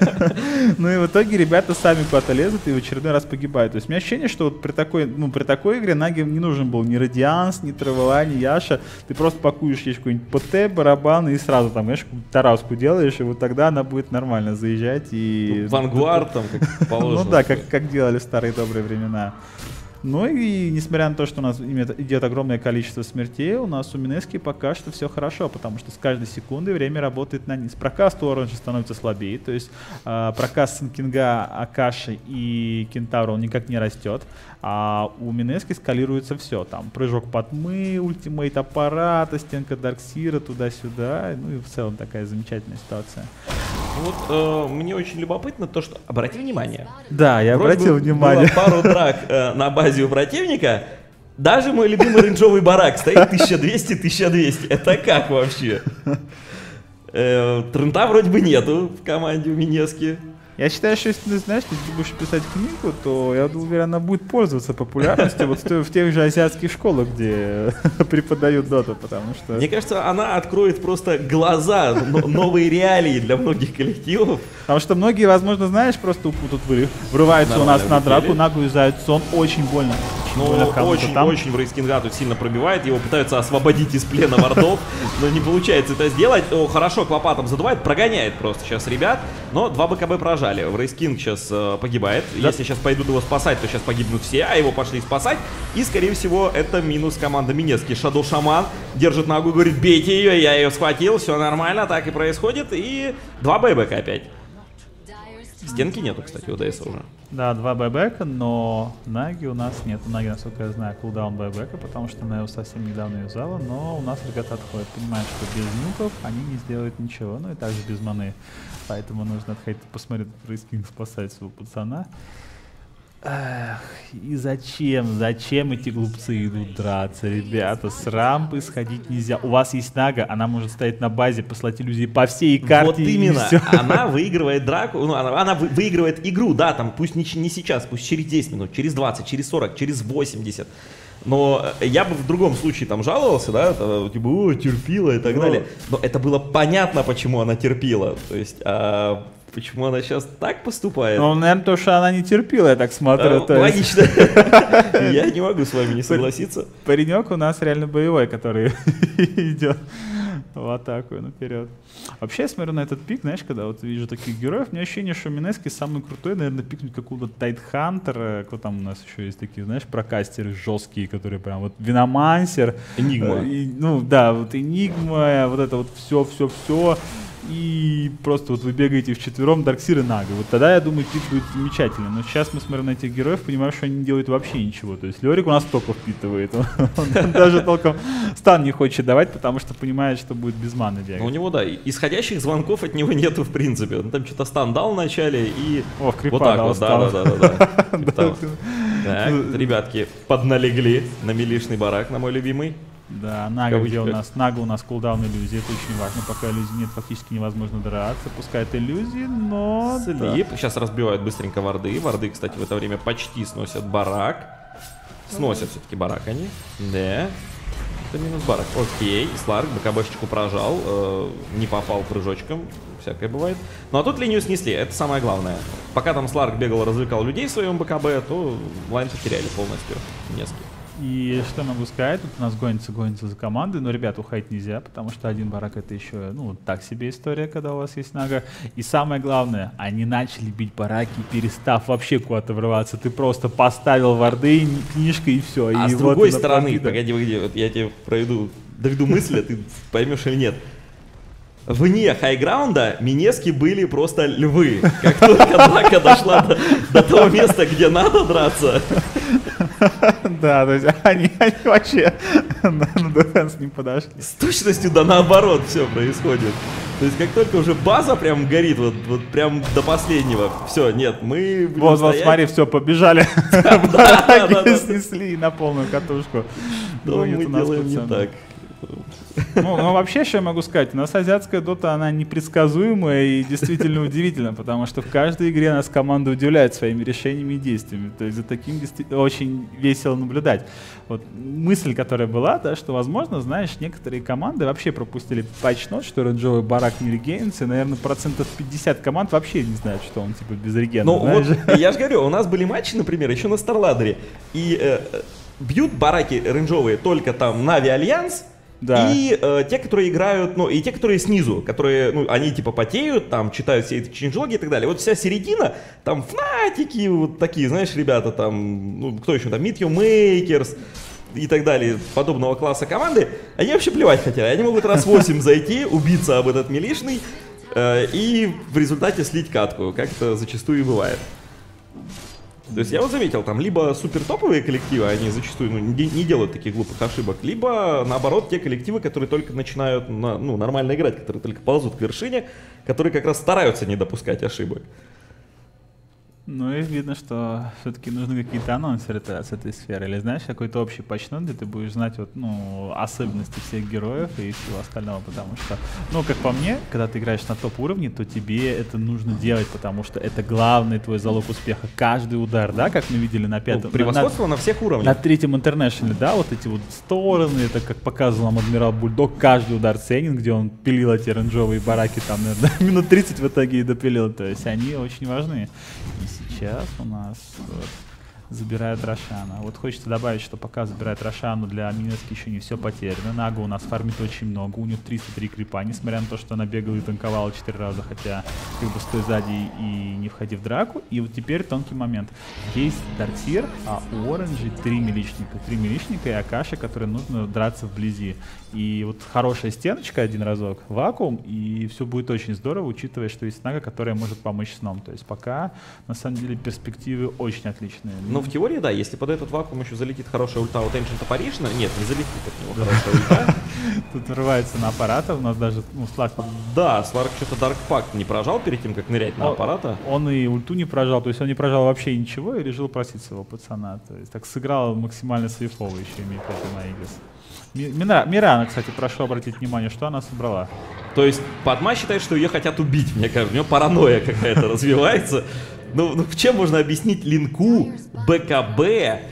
ну и в итоге ребята сами куда-то лезут и в очередной раз погибают, то есть у меня ощущение, что вот при такой игре Наге не нужен был ни Радианс, ни Травела, ни Яша, ты просто пакуешь есть какой-нибудь ПТ, барабан и сразу там, знаешь, тараску делаешь, и вот тогда она будет нормально заезжать и... Вангуард там, как положено. Ну да, как делали в старые добрые времена. Ну и несмотря на то, что у нас идет огромное количество смертей, у нас у Минески пока что все хорошо, потому что с каждой секундой время работает на низ. Прокаст у Оранжа становится слабее, то есть прокаст Синкинга, Акаши и Кентавра он никак не растет, а у Минески скалируется все. Там прыжок Патмы, ультимейт аппарата, стенка Дарксира, туда-сюда. Ну и в целом такая замечательная ситуация. Вот мне очень любопытно то, что... Обрати внимание. Да, я Вроде обратил бы внимание. было пару драк на базе у противника. Даже мой любимый рейнджовый барак стоит 1200-1200. Это как вообще? Трента вроде бы нету в команде у Минески. Я считаю, что если ты знаешь, что ты будешь писать книгу, то я уверен, она будет пользоваться популярностью вот в тех же азиатских школах, где преподают доту, потому что... Мне кажется, она откроет просто глаза, новые реалии для многих коллективов. Потому что многие, возможно, знаешь, просто тут врываются у нас на драку, Нагу юзают сон, очень больно. Ну, очень в Рейскинга тут сильно пробивает, его пытаются освободить из плена вардов, но не получается это сделать. О, хорошо, Квапа там задувает, прогоняет просто сейчас ребят, но 2 БКБ прожали. Рейскинг сейчас погибает, если сейчас пойдут его спасать, то сейчас погибнут все, а его пошли спасать, и скорее всего это минус команда Минески. Шадоу Шаман держит Нагу и говорит: бейте ее, я ее схватил, все нормально, так и происходит, и 2 бэйбэка опять. Стенки нету, кстати, у ДС уже. Да, 2 байбека, но Наги у нас нет. У Наги, насколько я знаю, кулдаун байбека, потому что она его совсем недавно юзала, но у нас ребята отходят. Понимают, что без нюков они не сделают ничего, ну и также без маны. Поэтому нужно отходить, посмотреть, Рейскинг спасает своего пацана. Эх, и зачем эти глупцы идут драться, ребята? С рампы сходить нельзя. У вас есть Нага, она может стоять на базе, послать иллюзии по всей карте. Вот именно, она выигрывает драку, ну, она выигрывает игру, да, там, пусть не сейчас, пусть через 10 минут, через 20, через 40, через 80. Но я бы в другом случае там жаловался, да, типа, о, терпила и так далее. Но это было понятно, почему она терпела. То есть, почему она сейчас так поступает? Ну, наверное, то, что она не терпила, я так смотрю. Логично. Я не могу с вами не согласиться. Паренек у нас реально боевой, который идет в атаку наперед. Вообще, я смотрю на этот пик, знаешь, когда вот вижу таких героев, у меня ощущение, что Минески самый крутой, наверное, пикнуть какого-то Тайтхантера, кто там у нас еще есть такие, знаешь, прокастеры жесткие, которые прям вот Виномансер. Энигма. Ну да, вот Энигма, вот это вот все. И просто вот вы бегаете вчетвером Дарксир и Нага. Вот тогда, я думаю, пик будет замечательный. Но сейчас мы смотрим на этих героев, понимаем, что они не делают вообще ничего. То есть Лёрик у нас только впитывает. Он даже толком стан не хочет давать, потому что понимает, что будет без маны бегать. У него, да, исходящих звонков от него нету в принципе. Он там что-то стан дал вначале и О, в крипа вот так дал вот, да. Так, ребятки, подналегли на милишный барак, на мой любимый. Да, Нага, где у нас? Нага у нас кулдаун иллюзии, это очень важно. Пока иллюзий нет, фактически невозможно драться. Пускай это иллюзии, но... Слип. Сейчас разбивают быстренько варды. Варды, кстати, в это время почти сносят барак. Сносят все-таки барак они. Да. Это минус барак. Окей, Сларк БКБшечку прожал, не попал прыжочком, всякое бывает. Ну а тут линию снесли, это самое главное. Пока там Сларк бегал, развлекал людей в своем БКБ, то лайн потеряли полностью несколько. И что могу сказать, тут у нас гонится за командой, но, ребят, уходить нельзя, потому что один барак это еще, ну, так себе история, когда у вас есть Нага. И самое главное, они начали бить бараки, перестав вообще куда-то врываться. Ты просто поставил варды, книжка и все. А и с вот другой она стороны, победа. погоди, вот я тебе доведу мысль, а ты поймешь или нет. Вне хайграунда Минески были просто львы. Как только драка дошла до того места, где надо драться. Да, то есть они вообще на дефенс не подошли. С точностью да наоборот все происходит. То есть как только уже база прям горит, вот прям до последнего, все, нет, мы будем Вот, стоять. смотри, все, побежали. Бараки снесли на полную катушку. Что мы Гонят у нас делаем не пацаны. так? Ну, вообще, что я могу сказать, у нас азиатская дота, она непредсказуемая и действительно удивительна, потому что в каждой игре нас команда удивляет своими решениями и действиями. То есть за таким очень весело наблюдать. Вот мысль, которая была, да, что, возможно, знаешь, некоторые команды вообще пропустили патч-нот, что оранжевый барак не регенится, и, наверное, 50% команд вообще не знают, что он типа без регена. Ну знаешь? вот, я же говорю, у нас были матчи, например, еще на Старладере, и бьют бараки оранжевые только там Нави Альянс, Да. и те, которые играют, ну, и те, которые снизу, которые, ну, они типа потеют, там, читают все эти ченджлоги и так далее. Вот вся середина, там, фнатики, вот такие, знаешь, ребята, там, ну, кто еще там, Meet You Makers и так далее, подобного класса команды, они вообще плевать хотят. Они могут раз 8 зайти, убиться об этот милишный, и в результате слить катку, как это зачастую и бывает. То есть я вот заметил, там либо супер топовые коллективы, они зачастую не делают таких глупых ошибок, либо наоборот те коллективы, которые только начинают нормально играть, которые только ползут к вершине, которые как раз стараются не допускать ошибок. Ну и видно, что все-таки нужны какие-то анонсеры с этой сферы. Или знаешь, какой-то общий патч-нот, где ты будешь знать вот, ну, особенности всех героев и всего остального. Потому что, ну, как по мне, когда ты играешь на топ-уровне, то тебе это нужно делать, потому что это главный твой залог успеха. Каждый удар, да, как мы видели на пятом... Превосходство на всех уровнях. На третьем интернешнале, да, вот эти вот стороны, это как показывал нам Адмирал Бульдог, каждый удар ценен, где он пилил эти оранжевые бараки, там, наверное, минут 30 в итоге и допилил. То есть они очень важны. И сейчас у нас вот забирают Рошана. Вот хочется добавить, что пока забирает Рошану, для Минески еще не все потеряно. Нага у нас фармит очень много, у нее 303 крипа, несмотря на то, что она бегала и танковала 4 раза, хотя как бы стой сзади и не входи в драку. И вот теперь тонкий момент. Есть Дарксир, а у Оранжи 3 миличника. 3 миличника и Акаши, которые нужно драться вблизи. И вот хорошая стеночка один разок, вакуум, и все будет очень здорово, учитывая, что есть Нага, которая может помочь сном. То есть пока, на самом деле, перспективы очень отличные. Ну, в теории, да, если под этот вакуум еще залетит хорошая ульта от Ancient Паришна, нет, не залетит от него хорошая ульта. Тут врывается на аппарата, у нас даже, ну, Сларк... Да, Сларк что-то Dark Pact не прожал перед тем, как нырять на аппарата. Он и ульту не прожал, то есть он не прожал вообще ничего и решил просить своего пацана. То есть так сыграл максимально сейфово еще, имея при этом Аигис. Мирана, кстати, прошу обратить внимание, что она собрала. То есть Падма считает, что ее хотят убить, мне кажется, у нее паранойя какая-то развивается. Ну, чем можно объяснить линку, БКБ,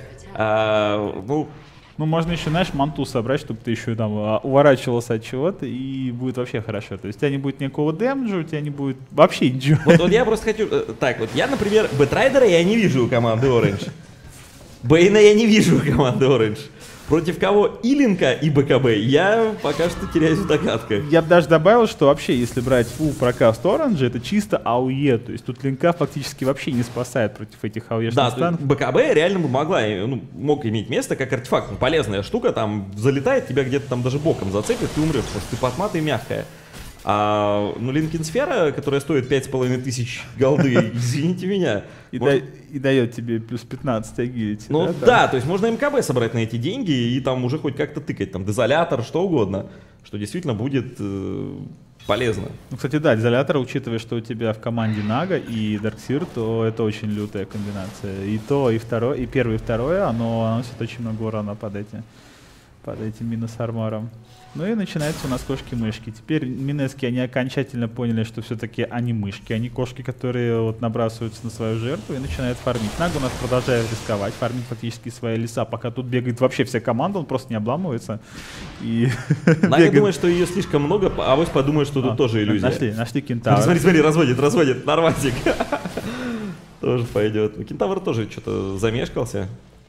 Ну, можно еще, знаешь, манту собрать, чтобы ты еще там уворачивался от чего-то, и будет вообще хорошо. То есть у тебя не будет никакого дэмджа, у тебя не будет вообще ничего. Вот я просто хочу... Так, вот я, например, Бэтрайдера я не вижу у команды Orange. Бэйна я не вижу у команды Orange. Против кого и линка, и БКБ, я пока что теряюсь в догадках. Я бы даже добавил, что вообще, если брать full прокаст Orange, это чисто АОЕ, то есть тут линка фактически вообще не спасает против этих АОЕшных Да, станов. БКБ реально бы могла, мог иметь место как артефакт, полезная штука, там залетает, тебя где-то там даже боком зацепит, ты умрешь, потому что ты подматый мягкая. А, Линкин Сфера, которая стоит 5500 голды, извините меня. И дает тебе плюс 15 агилити. Ну да, то есть можно МКБ собрать на эти деньги и там уже хоть как-то тыкать, там дезолятор, что угодно, что действительно будет полезно. Ну, кстати, да, дезолятор, учитывая, что у тебя в команде Нага и Дарксир, то это очень лютая комбинация. И то, и второе, и первое, и второе, оно наносит очень много урона под эти. под этим минус-армором. Ну и начинаются у нас кошки-мышки. Теперь минески, они окончательно поняли, что все-таки они мышки, они кошки, которые вот набрасываются на свою жертву и начинают фармить. Нага у нас продолжает рисковать, фармить фактически свои леса, пока тут бегает вообще вся команда, он просто не обламывается. И Нага думает, что ее слишком много, а авось подумает, что тут тоже иллюзия. Нашли кентавра. Смотри, разводит, норматик. Тоже пойдет. Кентавр тоже что-то замешкался.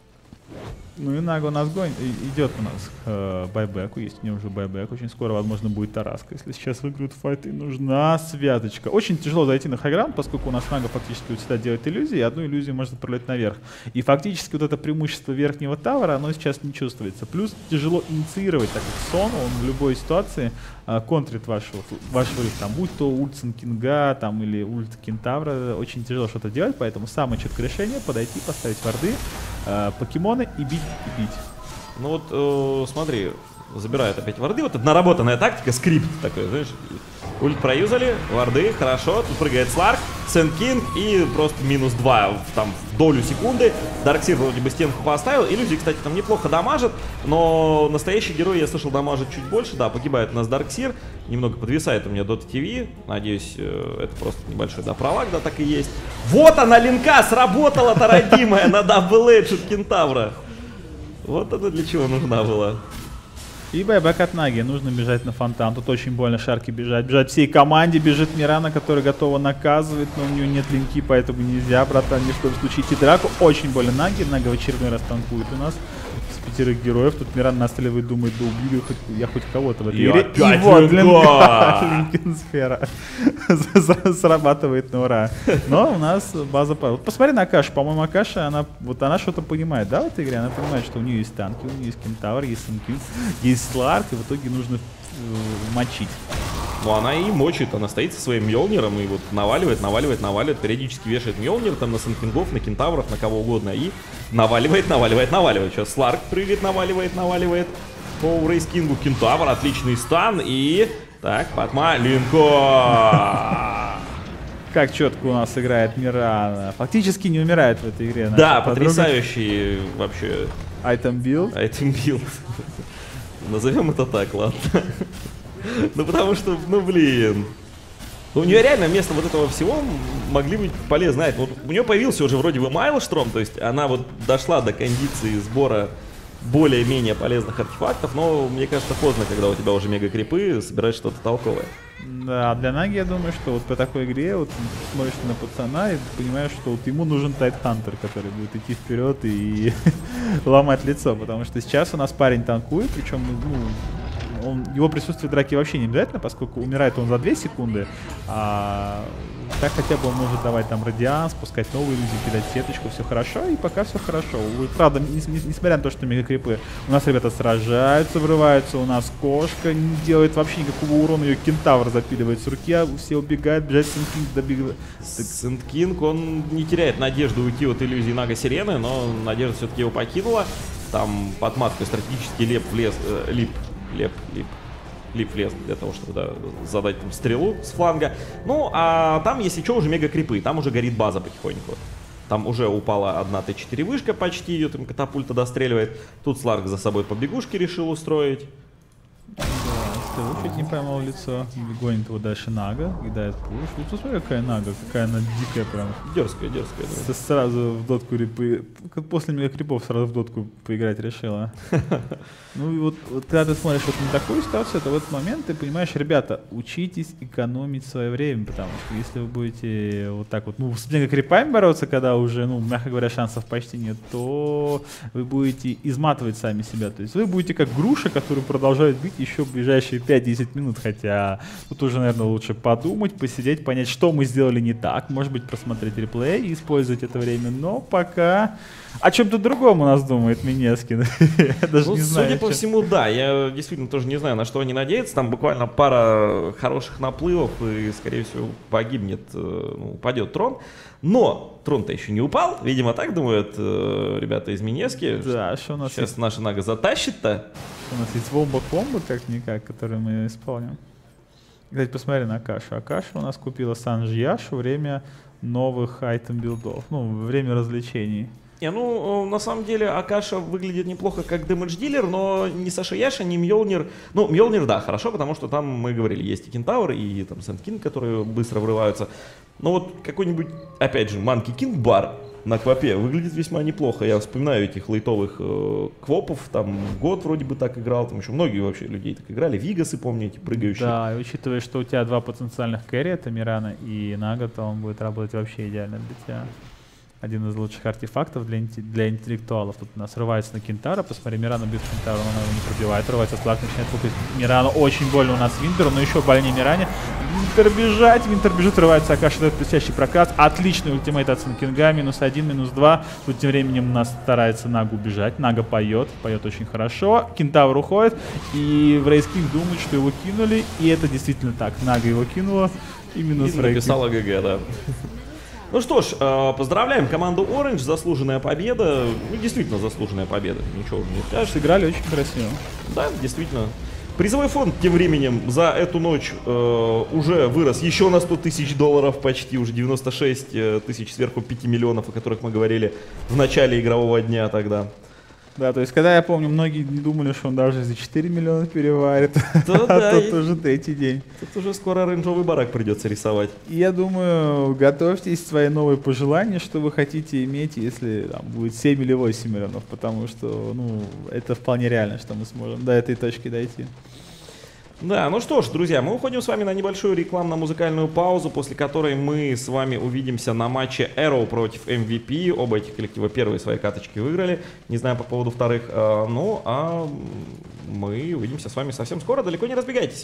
Ну и Нага у нас идет у нас к байбеку, есть у него уже байбек, очень скоро, возможно, будет тараска, если сейчас выиграют файты, нужна святочка. Очень тяжело зайти на хайграунд, поскольку у нас Нага фактически вот всегда делает иллюзии, и одну иллюзию может отправлять наверх. И фактически вот это преимущество верхнего тавра, оно сейчас не чувствуется. Плюс тяжело инициировать, так как Сон, он в любой ситуации контрит вашего там, будь то ульт Сан-Кинга, там, или ульт Кентавра, очень тяжело что-то делать, поэтому самое четкое решение — подойти, поставить варды, покемоны и бить. Ну вот, смотри, забирают опять варды. Вот это наработанная тактика, скрипт такой, знаешь. Ульт проюзали, варды, хорошо. Тут прыгает Сларк, Сент-Кинг и просто -2 там в долю секунды. Дарксир вроде бы стенку поставил. Иллюзии, кстати, там неплохо дамажит, но настоящий герой, я слышал, дамажит чуть больше. Да, погибает у нас Дарксир. Немного подвисает у меня Dota TV. Надеюсь, это просто небольшой допровак, да, так и есть. Вот она, линка, сработала-то, родимая, на Double Edge от Кентавра. Вот это для чего нужна была. И байбек от Наги. Нужно бежать на фонтан. Тут очень больно Шарки бежать. Бежать всей команде. Бежит Мирана, которая готова наказывать, но у нее нет линки, поэтому нельзя, братан, ни в коем случае идти драку. Очень больно Наги. Нага в очередной раз танкует у нас. С 5 героев. Тут Миран настреливает, думает, да убили я хоть кого-то в этой игре. И вот Линкенсфера срабатывает на ура. Но у нас база... Вот посмотри на Акашу. По-моему, Акаша, она что-то понимает, да, в этой игре? Она понимает, что у нее есть танки, у нее есть Кентавр, есть Сен-Кинг, есть Сларк, и в итоге нужно мочить. Ну она и мочит, она стоит со своим Мьолниром и вот наваливает, периодически вешает Мьолнир там на Сен-Кингов, на Кентавров, на кого угодно и наваливает. Сейчас Сларк прыгает, наваливает по Рейс Кингу. Кентавр, отличный стан и... Так, Патма, Линко! Как четко у нас играет Мирана. Фактически не умирает в этой игре. Да, потрясающий вообще... Айтем билд. Назовем это так, ладно. Ну потому что, ну блин. У нее реально вместо вот этого всего могли быть полезны. Знаете, вот у нее появился уже вроде бы Майлштром, то есть она вот дошла до кондиции сбора более-менее полезных артефактов, но мне кажется поздно, когда у тебя уже мега-крипы, собирать что-то толковое. Да, для Наги я думаю, что вот по такой игре вот смотришь на пацана и понимаешь, что вот ему нужен Тайтхантер, который будет идти вперед и ломать лицо, потому что сейчас у нас парень танкует, причем его присутствие в драке вообще не обязательно, поскольку умирает он за 2 секунды, а так хотя бы он может давать там радиан, спускать новые иллюзии, кидать сеточку, все хорошо, и пока все хорошо. Правда, несмотря на то, что мегакрипы, у нас ребята сражаются, врываются, у нас кошка не делает вообще никакого урона, ее Кентавр запиливает с руки, а все убегают, бежать Сент-Кинг добегает. Сент-Кинг, он не теряет надежды уйти от иллюзии Нага Сирены, но надежда все-таки его покинула. Там под маткой стратегический лип влез для того, чтобы задать там стрелу с фланга. Ну, а там, если что, уже мега-крипы. Там уже горит база потихоньку. Там уже упала одна Т4 вышка почти, ее там катапульта достреливает. Тут Сларк за собой побегушки решил устроить. Да, чуть не поймал лицо. Гонит его дальше Нага, кидает пуш. Вот посмотри, какая Нага, какая она дикая прям. Дерзкая. Да. Сразу в дотку, после мегакрипов сразу в дотку поиграть решила. Ну и вот когда ты смотришь вот на такую ситуацию, то в этот момент ты понимаешь, ребята, учитесь экономить свое время, потому что если вы будете вот так вот, с мегакрипами бороться, когда уже, мягко говоря, шансов почти нет, то вы будете изматывать сами себя. То есть вы будете как груша, которую продолжают бить еще в ближайшие 5-10 минут, хотя тут уже, наверное, лучше подумать, посидеть, понять, что мы сделали не так, может быть, просмотреть реплей и использовать это время, но пока о чем-то другом у нас думает Минескин. Я даже не знаю. Судя по всему, да, я действительно тоже не знаю, на что они надеются, там буквально пара хороших наплывов и, скорее всего, погибнет, упадет трон, но трон-то еще не упал, видимо, так думают ребята из Минески. Да, что у нас сейчас наша Нага затащит-то. У нас есть вомба-комбо, как-никак, который мы исполним. Кстати, посмотри на Акашу. Акаша у нас купила Санж Яшу время новых айтем-билдов, время развлечений. На самом деле, Акаша выглядит неплохо как дэмэдж-дилер, но ни Саша Яша, ни Мьёлнир. Ну, Мьёлнир, да, хорошо, потому что там, мы говорили, есть и Кентавр, и там Сэнд Кинг, которые быстро врываются. Но вот какой-нибудь, опять же, Манки Кинг Бар на Квапе выглядит весьма неплохо. Я вспоминаю этих лейтовых квопов, там Год вроде бы так играл, там еще многие вообще людей так играли. Вигасы, помните, прыгающие. Да, и учитывая, что у тебя два потенциальных кэрри, это Мирана и Нага, то он будет работать вообще идеально для тебя. Один из лучших артефактов для интеллектуалов. Тут у нас рывается на Кентара. Посмотри, Мирана бьет Кентара, но она его не пробивает. Рывается флаг, начинает пукать Мирана. Очень больно у нас Винтеру, но еще больнее Миране. Винтер бежит, рывается Акаша, дает блестящий прокат. Отличный ультимейт от Сэнд Кинга. -1, -2. Тут тем временем у нас старается Нага убежать. Нага поет очень хорошо. Кентавр уходит. И Рейс Кинг думает, что его кинули. И это действительно так. Нага его кинула. И минус Рейс. Написала ГГ, да. Ну что ж, поздравляем команду Orange, заслуженная победа. Ну, действительно заслуженная победа, ничего уже не скажешь. Сыграли очень красиво. Да, действительно. Призовой фонд тем временем за эту ночь уже вырос еще на $100 000 почти, уже 96 тысяч сверху 5 миллионов, о которых мы говорили в начале игрового дня тогда. Да, то есть, когда я помню, многие не думали, что он даже за 4 миллиона переварит, а тут уже третий день. Тут уже скоро оранжевый барак придется рисовать. И я думаю, готовьтесь свои новые пожелания, что вы хотите иметь, если там будет 7 или 8 миллионов, потому что, это вполне реально, что мы сможем до этой точки дойти. Да, ну что ж, друзья, мы уходим с вами на небольшую рекламно-музыкальную паузу, после которой мы с вами увидимся на матче Arrow против MVP. Оба этих коллектива первые свои каточки выиграли. Не знаю по поводу вторых. А мы увидимся с вами совсем скоро. Далеко не разбегайтесь.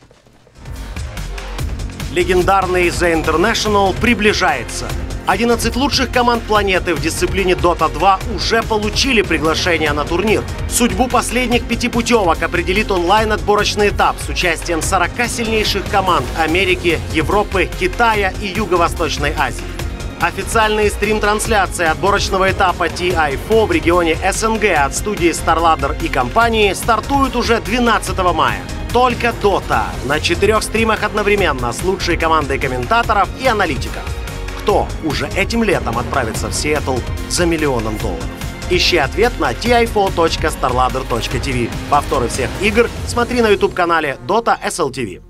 Легендарный The International приближается. 11 лучших команд планеты в дисциплине Dota 2 уже получили приглашение на турнир. Судьбу последних 5 путевок определит онлайн-отборочный этап с участием 40 сильнейших команд Америки, Европы, Китая и Юго-Восточной Азии. Официальные стрим-трансляции отборочного этапа TI4 в регионе СНГ от студии StarLadder и компании стартуют уже 12 мая. Только Dota на 4 стримах одновременно с лучшей командой комментаторов и аналитиков. Кто уже этим летом отправится в Сиэтл за $1 миллион? Ищи ответ на ti4.starladder.tv. Повторы всех игр смотри на YouTube-канале Dota SLTV.